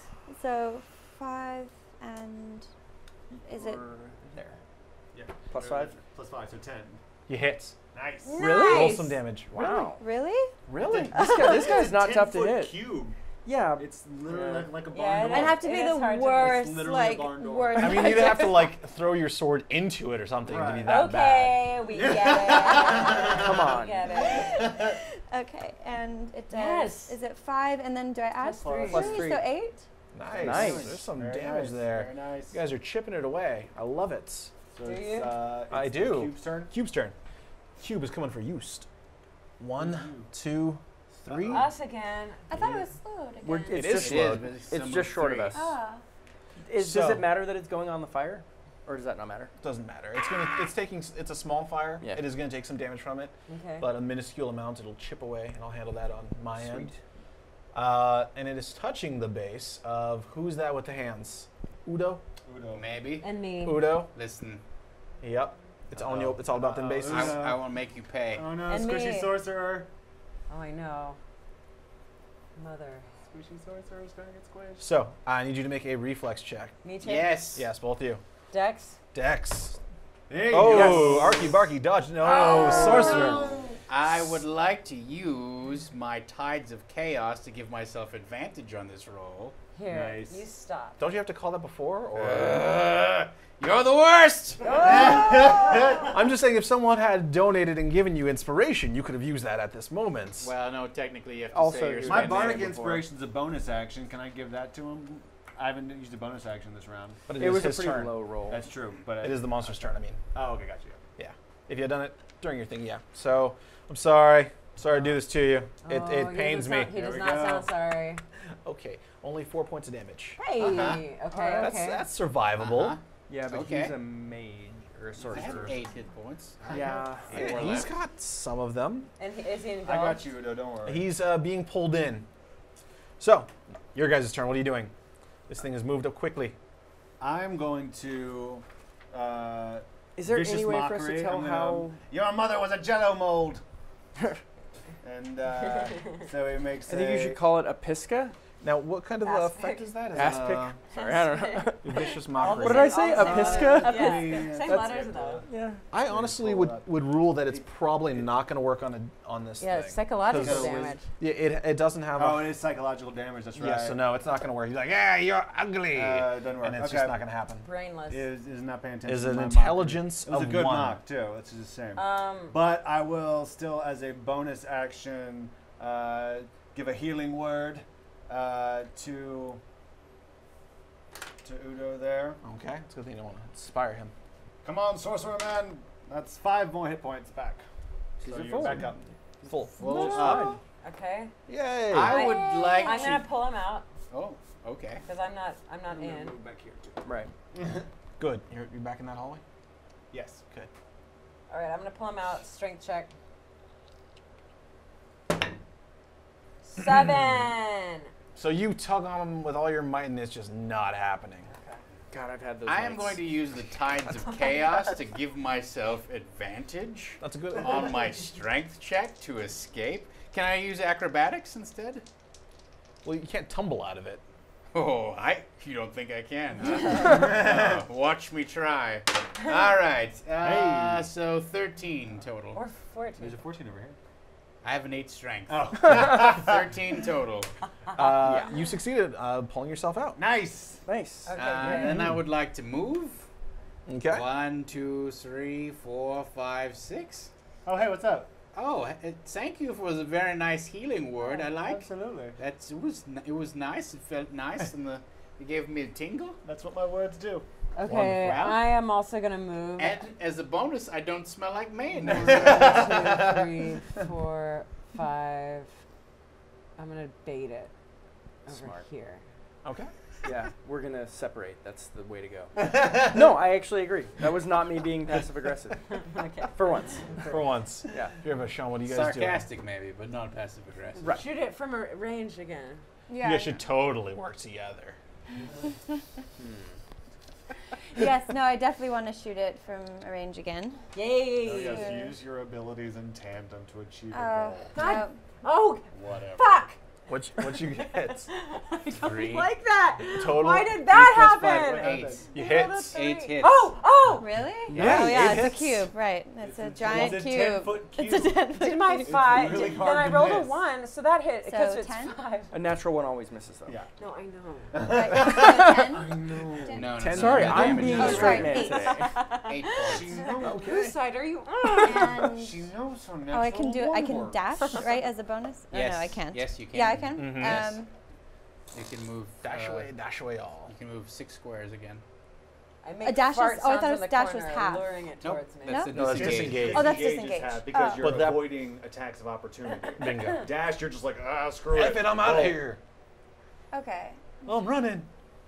So 5 and is it Or there. Yeah. Plus 5? Plus 5, so 10. You hit. Nice. Really? Roll some damage. Wow. really? Really? This guy's not tough to 10-foot hit. Cube. Yeah. It's literally Yeah. like a barn Yeah, door. I'd have to be It is the hard to- worst, It's literally a like barn door. worst. I mean, you'd have to like throw your sword into it or something to be Right. that bad. Okay, we get it. Come on. We get it. Okay, and it does. Yes. Is it 5 and then do I add Plus 3. Plus 3. So 8? Nice. Nice. There's some Very damage nice, there. Very nice. You guys are chipping it away. I love it. So Do it's, you? I it's do. the Cube's turn. Cube's turn. Cube is coming for Yust. 1, 2, 3. Us again. I thought it was slowed again. It's It just is It is, slowed. but It's some just short of three. us. Ah. Does So- it matter that it's going on the fire, or does that not matter? Doesn't matter. It's a small fire. Yeah. It is gonna take some damage from it, Okay. but a minuscule amount. It'll chip away, and I'll handle that on my end. Sweet. And it is touching the base of who's that with the hands? Udo. Udo. Maybe. And me. Udo. Listen, Yep. It's on you. It's all about them bases. Udo. I will make you pay. Oh no, And Squishy me. Sorcerer. Oh, I know. Mother. Squishy Sorcerer's gonna get squished. So I need you to make a reflex check. Me too. Yes. Yes, both of you. Dex. Dex. There you Oh, go. Arky Barky dodge. No, Oh, sorcerer. I would like to use my Tides of Chaos to give myself advantage on this roll. Here. Nice. You stop. Don't you have to call that before? Or You're the worst! I'm just saying, if someone had donated and given you inspiration, you could have used that at this moment. Well, no, technically you have to Also, say you're my My spending bardic it before. inspiration's a bonus action. Can I give that to him? I haven't used a bonus action this round. but It is was a his pretty turn. low roll. That's true, but It is the monster's turn. I mean, Oh, okay, got you. if you had done it during your thing, yeah. So I'm sorry. Sorry to do this to you. It Oh, he pains does me. not- He There does we not go. sound sorry. Okay, only 4 points of damage. Hey. Uh-huh. Okay. That's Okay. that's survivable. Uh-huh. Yeah, but Okay. he's a mage or a I have sorcerer. 8 hit points. Yeah. Eight more He's left. got some of them. And is he engulfed? I got you, Udo. Don't worry. He's being pulled in. So, your guys' turn. What are you doing? This thing has moved up quickly. I'm going to. Is there vicious any way for us mockery. to tell I'm gonna, how? Your mother was a Jello mold. And so he makes. I think you should call it a pisca. Now, what kind of Ass effect pick. is that? Is Ass it, pick? Sorry, I don't know. Vicious All mockery. What did I the say? same- all the Apiska? same- Yeah. Same That's- letters though. Yeah. I honestly would rule that it's probably not going to work on this Yeah, thing. psychological 'Cause- damage. Yeah, it doesn't have. Oh, a, it is psychological damage. That's right. yeah, so no, it's not going to work. He's like, yeah, you're ugly, It doesn't work. and it's okay. just not going to happen. Brainless. Is not paying attention. Is to an my intelligence mockery. It was of a good 1. mock too. That's just the same. Um, But I will still, as a bonus action, give a healing word to Udo there. Okay, it's a good thing you don't want to inspire him. Come on, sorcerer man. That's 5 more hit points back. These So are you're full. back up. Full. Full Fine. up. okay. Yay! I would like I'm to. gonna pull him out Oh, okay. because I'm not in. Move back here too. Right. Good. You're back in that hallway. Yes. Okay. All right, I'm gonna pull him out. Strength check. 7. So you tug on him with all your might, and it's just not happening. God, I've had those. I am nights. going to use the Tides of Chaos to give myself advantage That's a good. on my strength check to escape. Can I use acrobatics instead? Well, you can't tumble out of it. Oh, you don't think I can? Huh? Watch me try. All right. Hey. So 13 total. Or 14. There's a 14 over here. I have an 8 strength. Oh. 13 total. You succeeded pulling yourself out. Nice. Nice. Okay, And then I would like to move. Okay. 1, 2, 3, 4, 5, 6. Oh, hey, what's up? Oh, thank you for the very nice healing word. I like. Absolutely. It was nice. It felt nice, and it gave me a tingle. That's what my words do. Okay, Wonderful. I am also gonna move. And as a bonus, I don't smell like mayonnaise. 1, 2, 3, 4, 5. I'm gonna bait it over Smart. here. Okay. Yeah, we're gonna separate. That's the way to go. No, I actually agree. That was not me being passive aggressive. Okay. For once. For once. Yeah. Here, but Sean, what do you guys do? Sarcastic, maybe, but not passive aggressive. Right. Shoot it from a range again. You guys should totally work together. Yes, no, I definitely want to shoot it from a range again. Yay! Oh, yes, use your abilities in tandem to achieve Oh, a goal. God. Oh, Whatever. fuck! What you get? I don't 3. like that. Total. Why did that 3 plus 5, happen? 8. You I hit. rolled a 8 3. hits. Oh! Really? Yeah, Oh, yeah, 8 it's hits. a cube, right. It's a giant It's a cube. 10-foot It's a cube. 10-foot Did my cube. 5? really Then hard I to rolled a miss. 1, so that hit because So it's 10? 5. A natural one always misses though. Yeah. No, I know. Right, so 10? No, no, 10. no, Sorry, no I'm damage. being Oh, a straight sorry, man 8. today. 8 points. Whose side are you And She knows her oh, I can natural I can work. dash, right, as a bonus? Yes. Oh, no, I can't. Yes, you can. Yeah, I can. Mhm. Yes. Um, You can move. Dash away all. You can move 6 squares again. I make A dash fart is- oh, I sounds thought in it was the dash was corner, half. luring it Nope, towards me. that's No? a No, that's disengage. disengage. Oh, that's Disengage is disengage. half because Oh. you're But that- avoiding attacks of opportunity. Bingo. Dash, you're just like, screw it. F it, I'm out Oh. of here. okay. I'm running.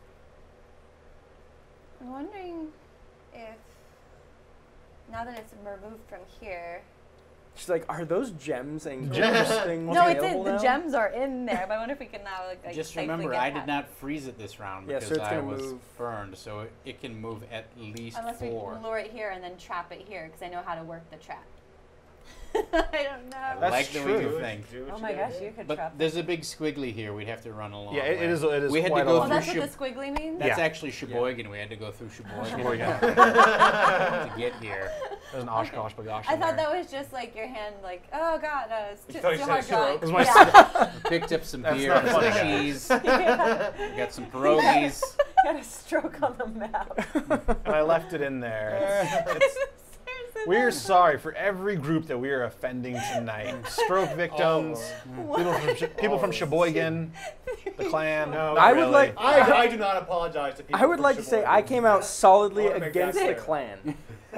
I'm wondering if now that it's removed from here. She's like, are those gems and Gems. things No, it's in, available the now? gems are in there, but I wonder if we can now like Just safely remember, get I past. did not freeze it this round Yeah, so because it's I gonna was move. burned, so it can move at least Unless we 4. lure it here and then trap it here, because I know how to work the trap. I don't know. I That's like the way true. you think. Oh my gosh, you could But trap there's a big squiggly here. We'd have to run along. Yeah, it is. It is. We had to quite go a Oh, long- through that's what the squiggly means? That's Yeah. actually Sheboygan. We had to go through Sheboygan Sheboygan. to get here. There's an Oshkosh Bagosh. I in thought there. that was just like your hand, like, oh god, it's You too, thought you too said hard stroke. drawing. It was my Yeah. Picked up some That's beer not and some funny. cheese. We got some pierogies. Got a stroke on the map. and I left it in there. It's- we're sorry for every group that we are offending tonight. Stroke victims, people from Sheboygan, the clan. No, Not I would really. like- I do not apologize to people. I would from like to say Sheboygan. I came out solidly I wanna make that against the clear. clan.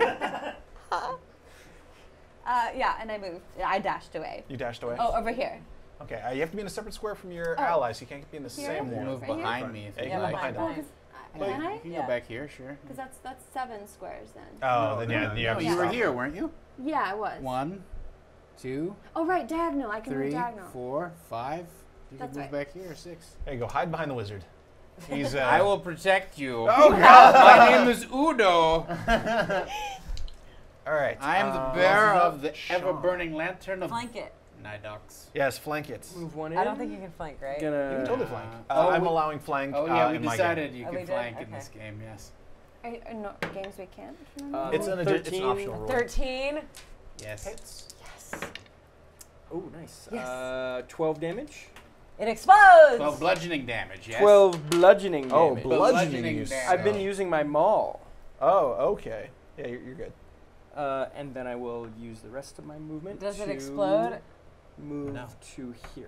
Yeah, and I moved. I dashed away. You dashed away. Oh, over here. Okay, you have to be in a separate square from your Oh. allies. You can't be in the Here? same You one. move Right here? behind me if Yeah, you you can like. go behind Oh, them. 'cause You can I? can Yeah. go back here, sure. Because that's 7 squares then. Oh, then yeah, you have No, to you were stop. here, weren't you? Yeah, I was. 1, 2, Oh, right, diagonal. I can move 3, diagonal. 4, 5. You That's can move right. back here, 6. There you go. Hide behind the wizard. He's. I will protect you. Oh God! My name is Udo. All right. I am the bearer of the Sean. ever-burning lantern of Flank it. Nidox. Yes, flank it. Move one in. I don't think you can flank, right? Gonna. You can totally flank. Oh, I'm we- allowing flank. Oh yeah, we in my game. decided you Oh, we could did? flank in Okay. this game. Yes. Are no games we can't? It's an 13. optional rule. 13. Yes. Hits. Yes. Oh, nice. Yes. 12 damage. It explodes. 12 bludgeoning damage. Yes. 12 bludgeoning Oh, damage. bludgeoning you damage. I've been suck. using my maul. Oh, okay. Yeah, you're good. And then I will use the rest of my movement. Does it to explode? Move No. to here.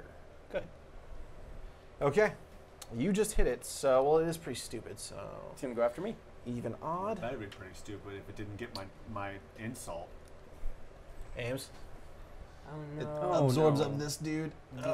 Okay. You just hit it, so, well, it is pretty stupid, so. It's gonna go after me. Even odd. That'd be pretty stupid if it didn't get my insult. Ames. Oh It no. absorbs no. up this dude.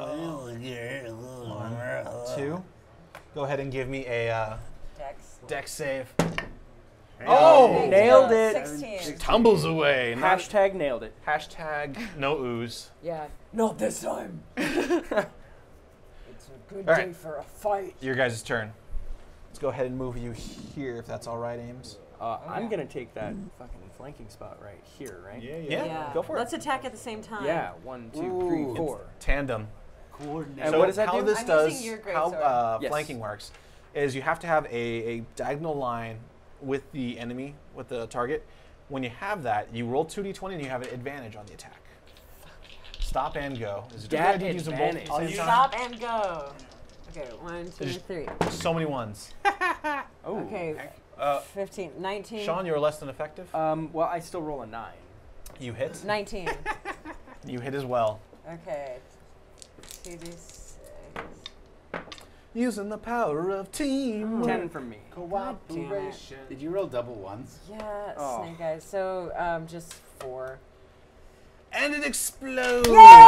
2. Go ahead and give me a Dex. dex save. Oh, Big nailed deal. it. 16. Tumbles away. Hashtag nailed it. Hashtag no ooze. Yeah. Not this time. It's a good All right. day for a fight. Your guys' turn. Let's go ahead and move you here, if that's all right, Ames. I'm gonna take that fucking flanking spot right here, right? Yeah, go for it. Let's attack at the same time. Yeah. 1, 2, 3, Ooh. 4. Tandem. Coordinate. And So what does that how do? this I'm does, using your how greatsword. Yes. flanking works, is you have to have a diagonal line with the enemy, with the target. When you have that, you roll 2d20 and you have an advantage on the attack. Stop and go. Is it a good That idea to use them both at the advantage. same time? Stop and go. Okay, 1, 2, There's- 3. So many ones. Oh. Okay, 15, 19. Sean, you're less than effective. Well, I still roll a 9. You hit. 19. You hit as well. Okay. 2d6. Using the power of team. 10 from me. Cooperation. Did you roll double ones? Yeah, Oh. Snake Eyes. So, just 4. And it explodes.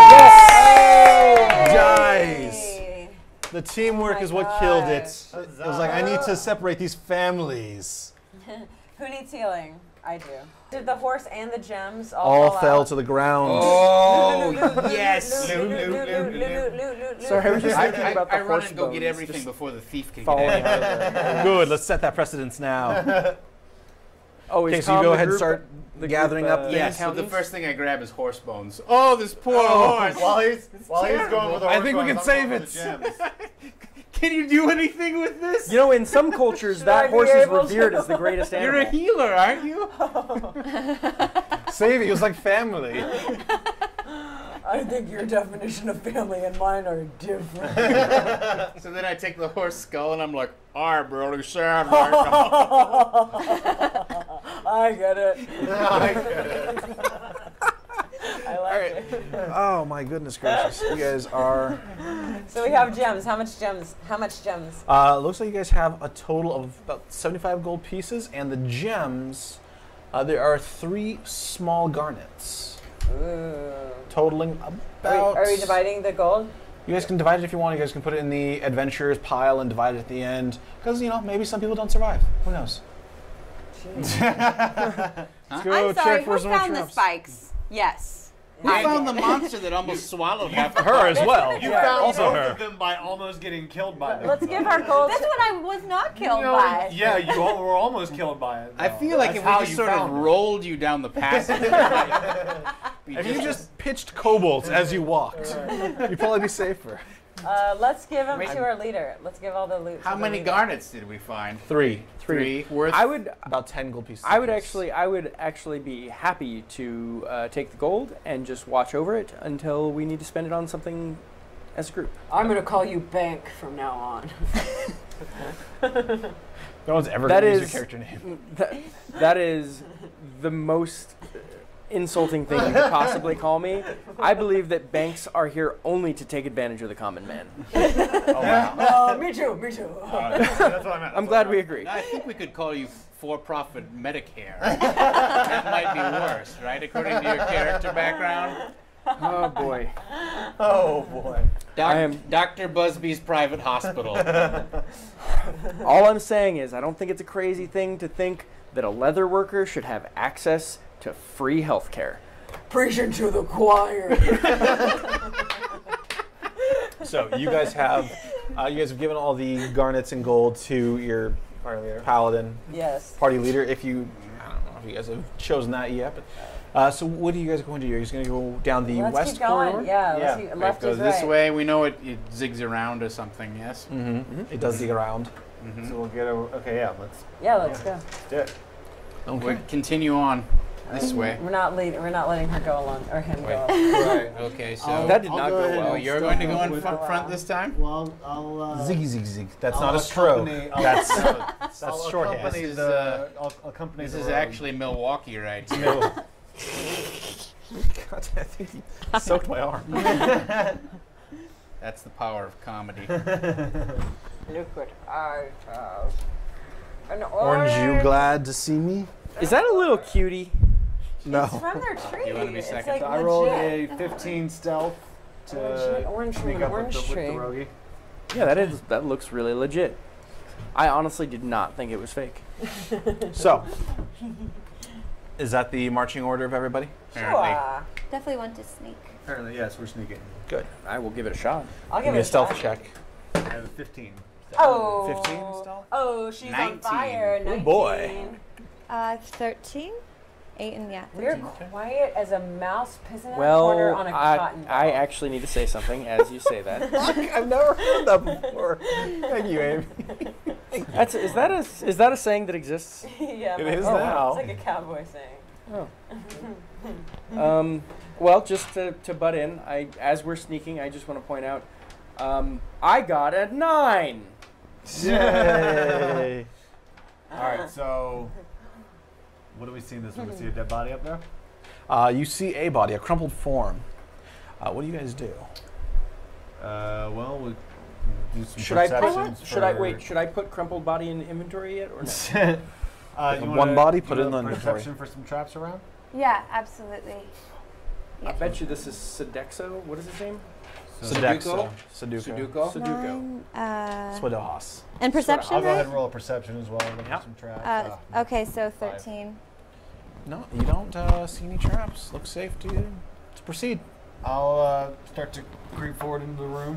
Yes! Dies. The teamwork Oh my is what killed it. gosh. It was like, I need to separate these families. Who needs healing? I do. Did the horse and the gems All fall fell out? to the ground. Oh, yes. Loot, loot, loot, loot, loot, loot, loot. Sorry, I was just thinking about the I run horse and go get bones everything just before the thief can falling get out anything. of the- Good, let's set that precedence now. Oh, Okay, is so you Tom go the ahead and group- start the gathering group, up Yes, but the accountants? first thing I grab is horse bones. Oh, this poor horse. While he's going with the I think we horse can bones, save I'm going with the gems. Can you do anything with this? You know, in some cultures, Should that I be horse is able revered to? as the greatest You're animal. a healer, aren't you? Save it, it was like family. I think your definition of family and mine are different. So then I take the horse skull and I'm like, I'm really sad right now. I get it. I like it. Oh my goodness gracious. You guys are... So we have gems. How much gems? How much gems? looks like you guys have a total of about 75 gold pieces, and the gems, there are 3 small garnets, Ooh. totaling about... Are we dividing the gold? You guys can divide it if you want. You guys can put it in the adventures pile and divide it at the end. Because, you know, maybe some people don't survive. Who knows? I'm Let's sorry, check who for some found the traps. spikes? Yes. We found the monster that almost swallowed half the Her as well. You Yeah, found also both her. of them by almost getting killed by them. Let's give our gold. This one I was not killed No, by. yeah, you all were almost killed by it. I though. feel like That's if we how just you sort of found them. rolled you down the passage, If you just pitched kobolds as you walked, you'd probably be safer. Let's give them Wait. to our leader. Let's give all the loot. how to the many leader. garnets did we find? 3. Three. Worth. I would About 10 gold pieces. I would apiece. actually be happy to take the gold and just watch over it until we need to spend it on something as a group. I'm gonna call you Bank from now on. No one's ever That going to use your is- character name. That is the most insulting thing you could possibly call me. I believe that banks are here only to take advantage of the common man. Oh, wow. Me too. Me too. That's what I meant. I'm glad we agree. I think we could call you for-profit Medicare. That might be worse, right? According to your character background. Oh boy. Oh, boy. I am- Dr. Busby's private hospital. All I'm saying is I don't think it's a crazy thing to think that a leather worker should have access to free health care. Preaching to the choir. So you guys have given all the garnets and gold to your paladin Yes. party leader. If you, I don't know if you guys have chosen that yet, but So what are you guys going to do? Are you just going to go down the Let's west keep going. corridor? Yeah, Yeah. let's keep, It left goes is this right. way. We know it zigs around or something, yes? It does dig around. So we'll get over. Okay, yeah, let's Yeah, let's go. do it. Okay. We'll continue on this way. We're not letting her go along or him Wait. go along. Right. Okay, so That did not go ahead well. Oh, and you're start going to go off in with- front this time? Well, I'll Ziggy zig zig. That's I'll not a stroke. accompany- That's I'll shorthand. accompany This is, the. I'll accompany This the is road. actually Milwaukee right here. No. God, I think he soaked my arm. That's the power of comedy. Look what I have. An Orange, you glad to see me? Is that a little cutie? No. It's from their tree. You wanna be It's second? like So I rolled legit. a 15 stealth to Legit orange from sneak an up orange with the tree. rogie. Yeah, that looks really legit. I honestly did not think it was fake. So, is that the marching order of everybody? Apparently. Sure. Definitely want to sneak. Apparently, yes, we're sneaking. Good. I will give it a shot. I'll Give give me it a stealth shot. check. I have a 15. Oh. 15 stealth? Oh, she's 19. on fire. Oh, 19. boy. 13. 8 and yeah. We're 13. quiet as a mouse pissing in a Well, corner on a cotton ball. I actually need to say something as you say that. I've never heard that before. Thank you, Amy. Is that a saying that exists? Yeah, It like- is oh, now. It's like a cowboy saying. Well, just to butt in, as we're sneaking, I just want to point out, I got a 9. Yay. All right, so what do we see in this one? We see a dead body up there? You see a body, a crumpled form. What do you guys do? Well, we do some Should I perceptions should I put crumpled body in inventory yet or no? you One wanna body, do put it in a the inventory. perception for some traps around? Yeah, absolutely. I bet you this is Sodexo. What is his name? Sodexo. Sudoku. Sudoku? Sudoku. Swadohas. And perception, I'll go ahead right? and roll a perception as well. Look Yep. for some traps. Okay, so 5. 13. No, you don't see any traps. Looks safe to proceed. I'll start to creep forward into the room.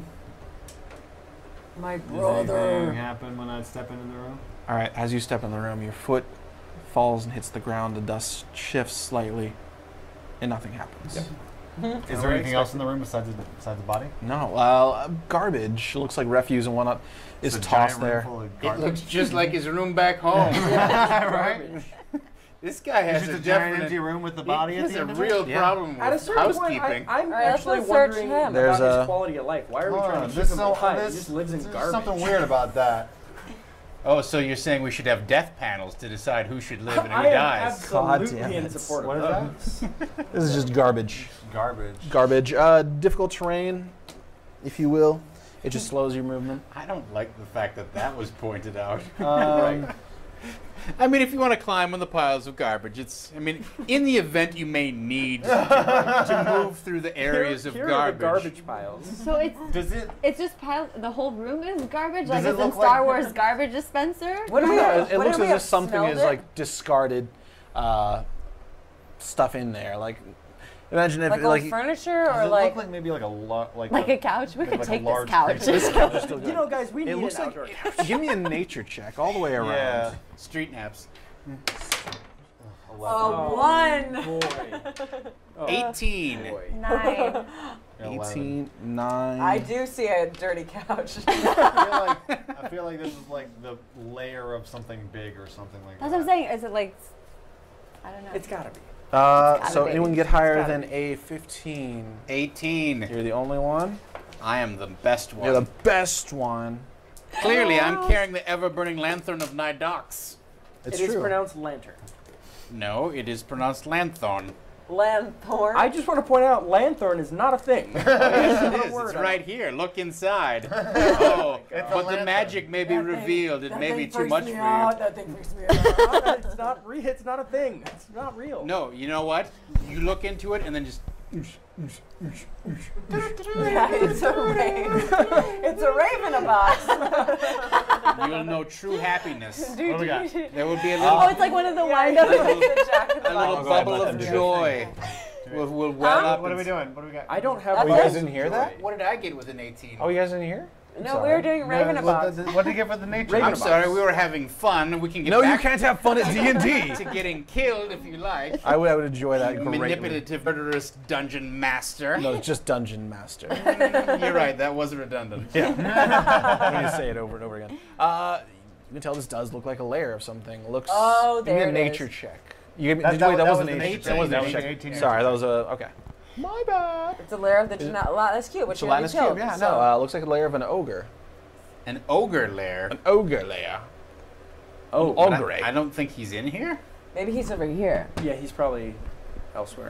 My Does anything happen when I step into the room? All right, as you step in the room, your foot falls and hits the ground. The dust shifts slightly, and nothing happens. Is there anything else in the room besides the body? No, well, garbage. Looks like refuse and whatnot is It's a tossed giant room there. full of It garbage. looks just like his room back home. right? This guy It's has just a a giant definite. empty room with the He body at has the a end of real it? Yeah. problem At a with certain point, housekeeping. I'm All right, let's actually go search wondering him. There's about a- his quality of life. Why are we Hold trying on, to there's keep him alive? He there's- just lives in there's garbage. something weird about that. Oh, so you're saying we should have death panels to decide who should live and who I am dies? God absolutely damn in it. support What of is those. This is just garbage. Garbage. Garbage. Difficult terrain, if you will. It just slows your movement. I don't like the fact that that was pointed out. Right. I mean, if you want to climb on the piles of garbage, it's. I mean, in the event you may need to move through the areas Here of are garbage. the garbage piles. So it's Does it? it's just piled. The whole room is garbage, Does like it it's in look Star like- Wars garbage dispenser. What do we have? It what looks do we as if have something smelled is it? like discarded stuff in there. Like, imagine if like like old furniture Does or it like look like maybe like a lot like a couch. We like could a take this large couch. this couch is still You good. know, guys, we It need looks an like- outdoor couch. Give me a nature check all the way around. Yeah. Street naps. oh, one. Boy. Oh, 18. boy. 9. 18, 9. I do see a dirty couch. I feel like this is like the layer of something big or something like That's that. what I'm saying. Is it like? I don't know. It's gotta be. gotta So be. anyone get higher gotta than be. a 15? 18. You're the only one. I am the best one. You're the best one. Clearly, I'm carrying the ever-burning lanthorn of Nidox. It's It is true. pronounced lantern. No, it is pronounced lanthorn. Lanthorn. I just want to point out lanthorn is not a thing. It's not It a is. word. It's right here. Look inside. Oh, but the lantern. magic may be That thing- revealed. It that may thing be too freaks much me for out. you. That thing freaks me out. It's not it's not a thing. It's not real. No, you know what? You look into it and then just. Yeah, it's a raven. It's a raven in a box. You'll know true happiness. Dude, What do we got? There will be a Oh, little, it's like one of the Yeah, wind it's up. like the Jack in the a little Box. go ahead, bubble let of them do joy. Will well up. What are we and- doing? What do we got? I don't have. That's Oh, you it? guys didn't hear that? What did I get with an 18? Oh, you guys didn't hear? No, we were doing Raven What did you get for the nature? Raven I'm box. sorry, we were having fun. We can get No, you back can't have fun at D&D. to getting killed if you like. I would enjoy that greatly. Manipulative, murderous dungeon master. No, it's just Dungeon Master. You're right, that was redundant. Yeah. When you say it over and over again. You can tell this does look like a lair of something. It looks. Oh, give me there a it nature is. check. You gave me, That- did that- you, that that wasn't was a the nature nature check. That was check. a nature That was check. the 18 Sorry, that was a okay. My bad. It's a lair of the That's cute. What you Solanus killed? cube. Yeah, so. no. Looks like a lair of an ogre. An ogre lair. An ogre lair. Oh, But ogre. I don't think he's in here. Maybe he's over here. yeah, he's probably elsewhere.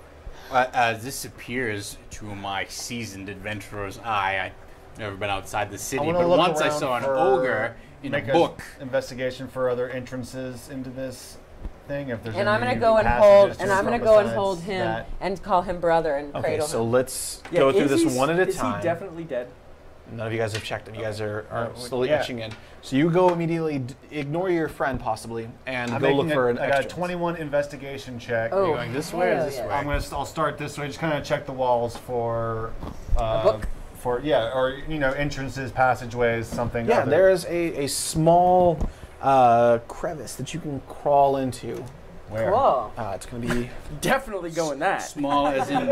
This appears to my seasoned adventurer's eye. I've never been outside the city, wanna but look once I around saw an for- ogre in a Make book. investigation for other entrances into this thing. If there's And I'm any gonna go and passages hold, to and I'm gonna from go and besides hold him that. and call him brother and Okay, cradle so him. let's Yeah, go through is this he- one at a Is time. he definitely dead? None of you guys have checked him. You guys are slowly yeah. itching in. So you go immediately, ignore your friend possibly, and I'm go look making for an I got a extra. 21 investigation check. Oh, Are you going this way or hell this yeah. way? I'll start this way. Just kind of check the walls for book? for or entrances, passageways, something. Yeah, other. there is a small crevice that you can crawl into. Where? Cool. It's going to be Definitely going that. Small as in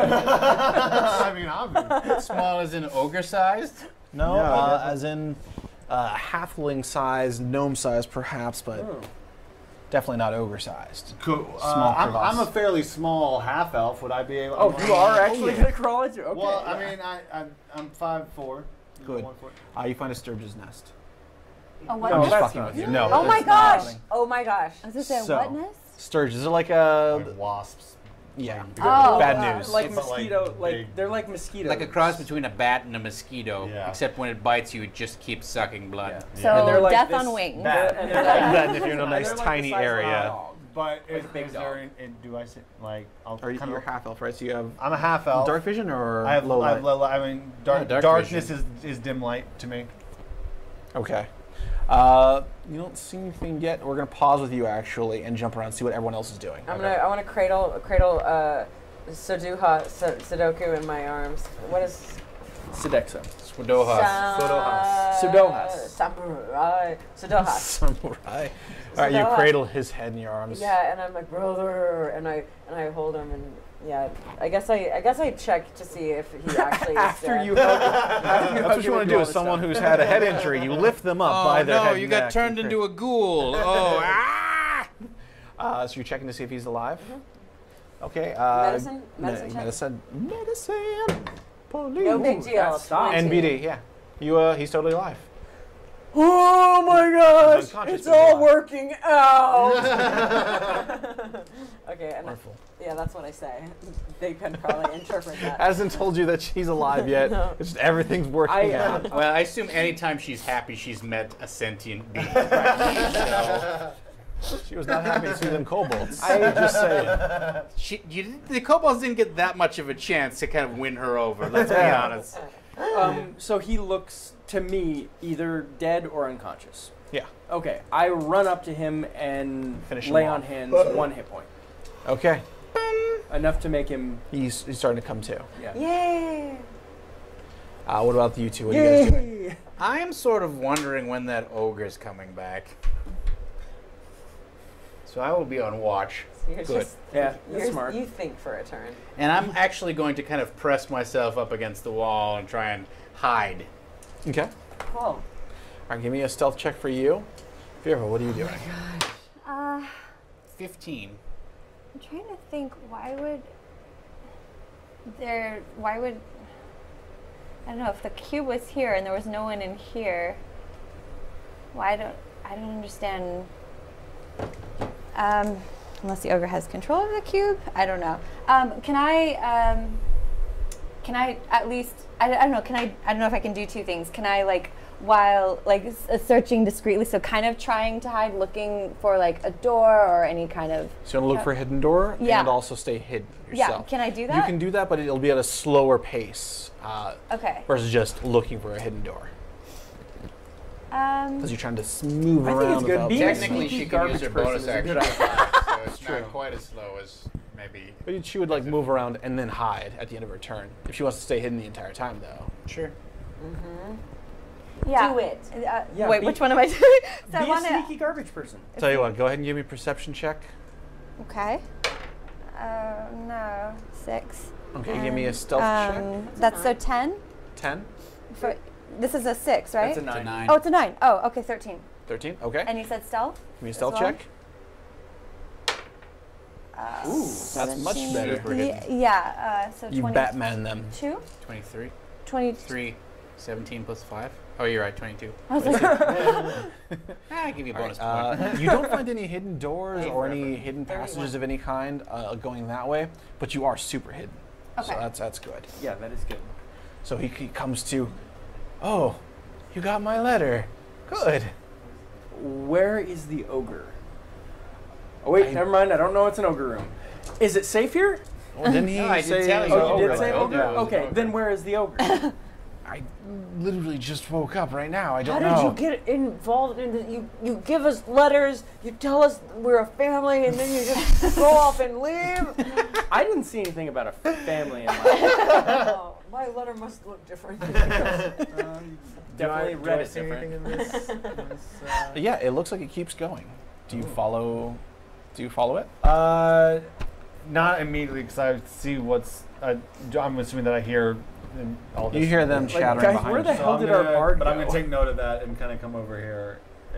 I mean, obvious. small as in ogre sized. no, Yeah, as in halfling size, gnome size perhaps, but Oh. definitely not ogre sized. Cool. Small I'm crevasse. a fairly small half elf. Would I be able? Oh, you are actually gonna crawl into? Okay. Well, yeah. I mean, I'm 5'4". Good. 1'4". You find a sturge's nest. A what No, I'm nest? just that's fucking not with you. good. No. Oh my it's not gosh! happening. Oh my gosh! I was gonna say a So- what nest? Sturges are like a Like wasps. yeah. Oh. Bad news. Like But, like, mosquito, like big. they're like mosquitoes. Like a cross between a bat and a mosquito, Yeah. except when it bites you, it just keeps sucking blood. Yeah. So And they're like death this on wings. bad. And they're like, Then if you're in a and nice they're like tiny the size of a area. dog. But Like a big is there? dog. Do I say like? I'll Are you, kind you're of. half elf, right? So you have I'm a half elf. dark vision or I have low light? I mean, dark darkness vision. is dim light to me. Okay. You don't see anything yet. We're gonna pause with you actually and jump around and see what everyone else is doing. I want to cradle Sudoku in my arms. What is Sodexo. Swadohas. Sudohas. Samurai. Sudohas. Samurai. All right, you Sudohas. cradle his head in your arms. Yeah, and I'm like brother, and I hold him, and yeah. I guess I check to see if he actually is After dead. you hug him, after That's what you want to do. Is someone who's had a head injury, you lift them up by their head. no, you got turned into a ghoul. Oh, ah! So you're checking to see if he's alive. Okay. Medicine check? Medicine. Police. No big deal. that stops. 20. NBD. Yeah. He's totally alive. Oh my He's gosh! unconscious, It's but he's all alive. Working out. Okay, and Wonderful. yeah, that's what I say. They can probably interpret that. Hasn't told you that she's alive yet. No. It's just everything's working out. Well, I assume anytime she's happy, she's met a sentient being. So She was not happy to see them kobolds. I'm just saying. the kobolds didn't get that much of a chance to kind of win her over. Let's be honest. So he looks to me either dead or unconscious. Yeah. Okay, I run up to him and Finish him lay off. on hands 1 hit point. Okay. Enough to make him. He's starting to come to. Yeah. Yay! What about you two? What are you guys doing? Yay! I am sort of wondering when that ogre's coming back. So I will be on watch. You're Good. just Yeah, that's smart. You think for a turn. And I'm actually going to kind of press myself up against the wall and try and hide. Okay. Cool. All right, give me a stealth check for you. Vera, what are you doing? 15. I'm trying to think. Why would I don't know if the cube was here and there was no one in here. I don't understand. Unless the ogre has control of the cube, I don't know. Can I at least? I don't know. I don't know if I can do two things. Can I while searching discreetly, so kind of trying to hide, looking for a door or any kind of. So you want to look for a hidden door Yeah. and also stay hidden Yeah, yourself. can I do that? You can do that, but it'll be at a slower pace Okay. versus just looking for a hidden door. Because you're trying to move I think around it's good. without Being a Technically, sneaky she can use garbage her person bonus is a action good to idea. fly, so it's not quite as slow as maybe. But she would move around and then hide at the end of her turn. If she wants to stay hidden the entire time, though. Sure. Yeah. Do it. Yeah, Wait, be- which one am I doing? So I Be a want sneaky garbage person. Tell you what, go ahead and give me a perception check. Okay. No. 6. Okay, give me a stealth check. That's so 10. 10, For, this is a 6, right? That's a 9. It's a 9. Oh, it's a 9. Oh, okay, 13. 13. Okay. And you said stealth? Give me a as stealth well? check. Ooh, that's much 17. better for hidden. Yeah, so You 22. Batman them. 23. 23. 17 plus 5. Oh, you're right, 22. I was like, I'll give you a bonus Alright, point. you don't find any hidden doors Hey, or forever. any hidden passages of any kind going that way, but you are super hidden. So Okay. that's good. Yeah, that is good. So he comes to, oh, you got my letter. Good. Where is the ogre? Oh wait, never mind. I don't know. It's an ogre room. Is it safe here? Well, didn't he No, I did say? tell you. Oh, you ogre, did say like, ogre. yeah, it was an Okay, ogre. then where is the ogre? I literally just woke up right now. I How don't did know. you get involved in this? You give us letters, you tell us we're a family, and then you just go off and leave? I didn't see anything about a family in my Oh, my letter must look different. Definitely read it see different. anything in this? Yeah, it looks like it keeps going. Do you follow? Do you follow it? Not immediately, because I see what's. I'm assuming that I hear all this. You hear them Like, chattering guys, behind where the you. hell did our bard But I'm go? gonna take note of that and kind of come over here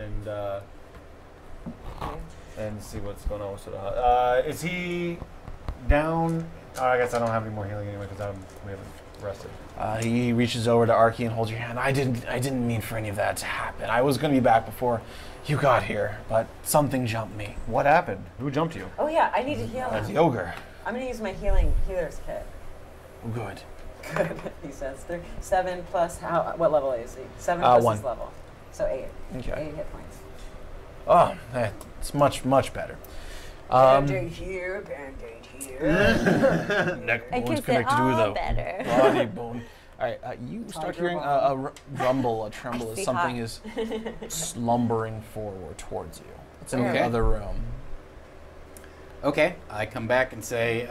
and see what's going on with Sudaha. Is he down? I guess I don't have any more healing anyway because we haven't rested. He reaches over to Arky and holds your hand. I didn't mean for any of that to happen. I was going to be back before you got here, but something jumped me. What happened? Who jumped you? Oh yeah, I need to heal The him. ogre. I'm gonna use my healer's kit. Good. Good, he says. 7 plus what level is he? 7 plus 1. his level. So 8. Okay. 8 hit points. Oh, that's much better. Band-aid here, band-aid here. Neck it bone's keeps it connected all with a better. body bone. All right, you start Tiger hearing bomb. a rumble, a tremble as Icy something is slumbering forward towards you. It's in the Okay. other room. Okay, I come back and say,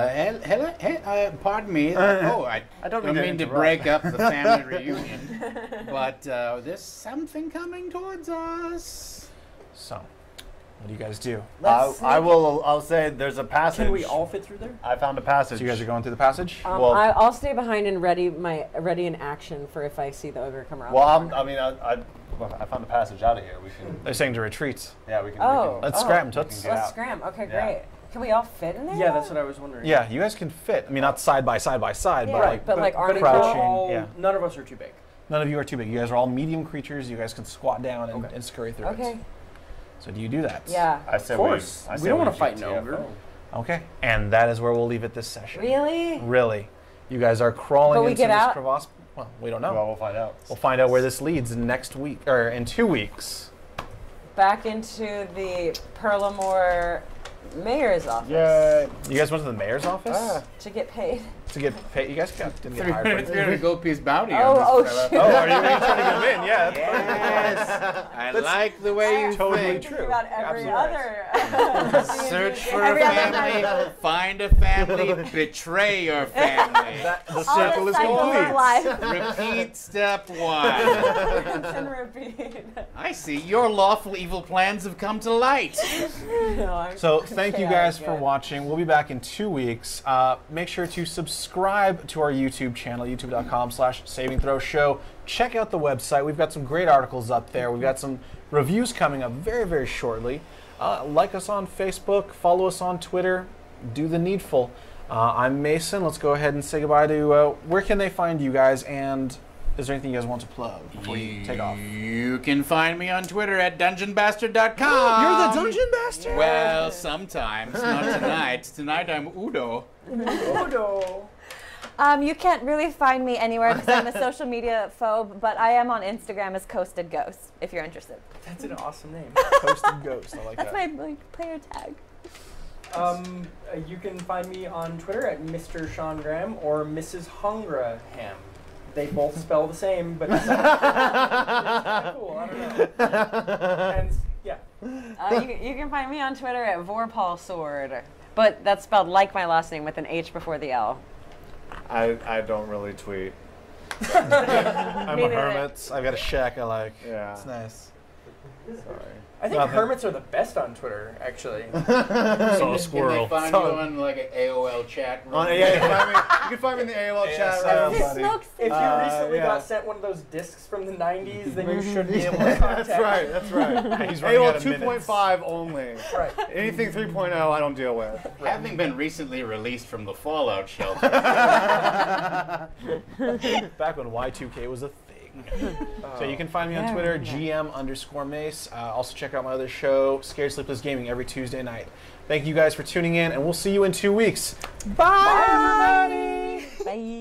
pardon me. I don't mean to break up the family reunion, but there's something coming towards us. So, what do you guys do? I'll say there's a passage. Can we all fit through there? I found a passage. So you guys are going through the passage? Well- I'll stay behind and ready in action for if I see the ogre come around. Well, the corner. I found a passage out of here. We can. They're saying to retreat. Yeah, we can. Oh. Let's scram, toots. get Let's out. scram. Okay, Yeah. great. Can we all fit in there? Yeah, that's what I was wondering. Yeah, you guys can fit. I mean, not side by side, Yeah, but like but army if we're crouching, all- yeah. None of us are too big. none of you are too big. You guys are all medium creatures. You guys can squat down and, Okay. and scurry through Okay. it. So do you do that? Yeah. I said Of course. We don't want to fight an GTFO. ogre. Okay. And that is where we'll leave it this session. Really? Really. You guys are crawling But we into get this out? crevasse. Well, we don't know. Well, we'll find out. We'll find out where this leads next week, or in 2 weeks. Back into the Perlamore mayor's office Yay! You guys went to the mayor's office to get paid. to get paid. You guys didn't get hired for anything. 300 gold piece bounty Oh, on this shoot. fella. Oh, are you really trying to get them in? Yeah. Yes, I like the way you totally think. true. About every Absolutely other. Search for a Every other family, night. find a family, betray your family. The All circle the is cycles of complete. life. Repeat step 1. And repeat. I see. Your lawful evil plans have come to light. No, I'm So thank you chaotic guys for good. watching. We'll be back in 2 weeks. Make sure to subscribe to our YouTube channel, youtube.com/savingthrowshow. Check out the website. We've got some great articles up there. We've got some reviews coming up very, very shortly. Like us on Facebook. Follow us on Twitter. Do the needful. I'm Mason. Let's go ahead and say goodbye to where can they find you guys, and is there anything you guys want to plug before you take off? You can find me on Twitter at dungeonbastard.com. You're the Dungeon Bastard! Well, sometimes, not tonight. Tonight I'm Udo. Udo. You can't really find me anywhere because I'm a social media phobe, but I am on Instagram as Coasted Ghost, if you're interested. That's an awesome name. Coasted Ghost. I like That's that. my player tag. You can find me on Twitter at Mr. Sean Graham or Mrs. Hungraham. They both spell the same, but it's kinda cool. I don't know. And yeah, You can find me on Twitter at Vorpal Sword, but that's spelled like my last name with an H before the L. I don't really tweet. I'm Me a neither. hermit. I've got a shack I like. Yeah. It's nice. Sorry. I think Nothing. hermits are the best on Twitter, actually. So a Can squirrel. they find you on like an AOL chat room? Yeah, you can find me in the AOL chat ASL. room. This smoke If you recently yeah. got sent one of those discs from the 90s, then you should be able to contact That's right. That's right. He's running out AOL of minutes. 2.5 only. Right. Anything 3.0, I don't deal with. Having been recently released from the Fallout shelter, Back when Y2K was a thing. So you can find me on Yeah, Twitter, yeah. GM_Mace. Also check out my other show, Scared Sleepless Gaming, every Tuesday night. Thank you guys for tuning in, and we'll see you in 2 weeks. Bye everybody! Bye.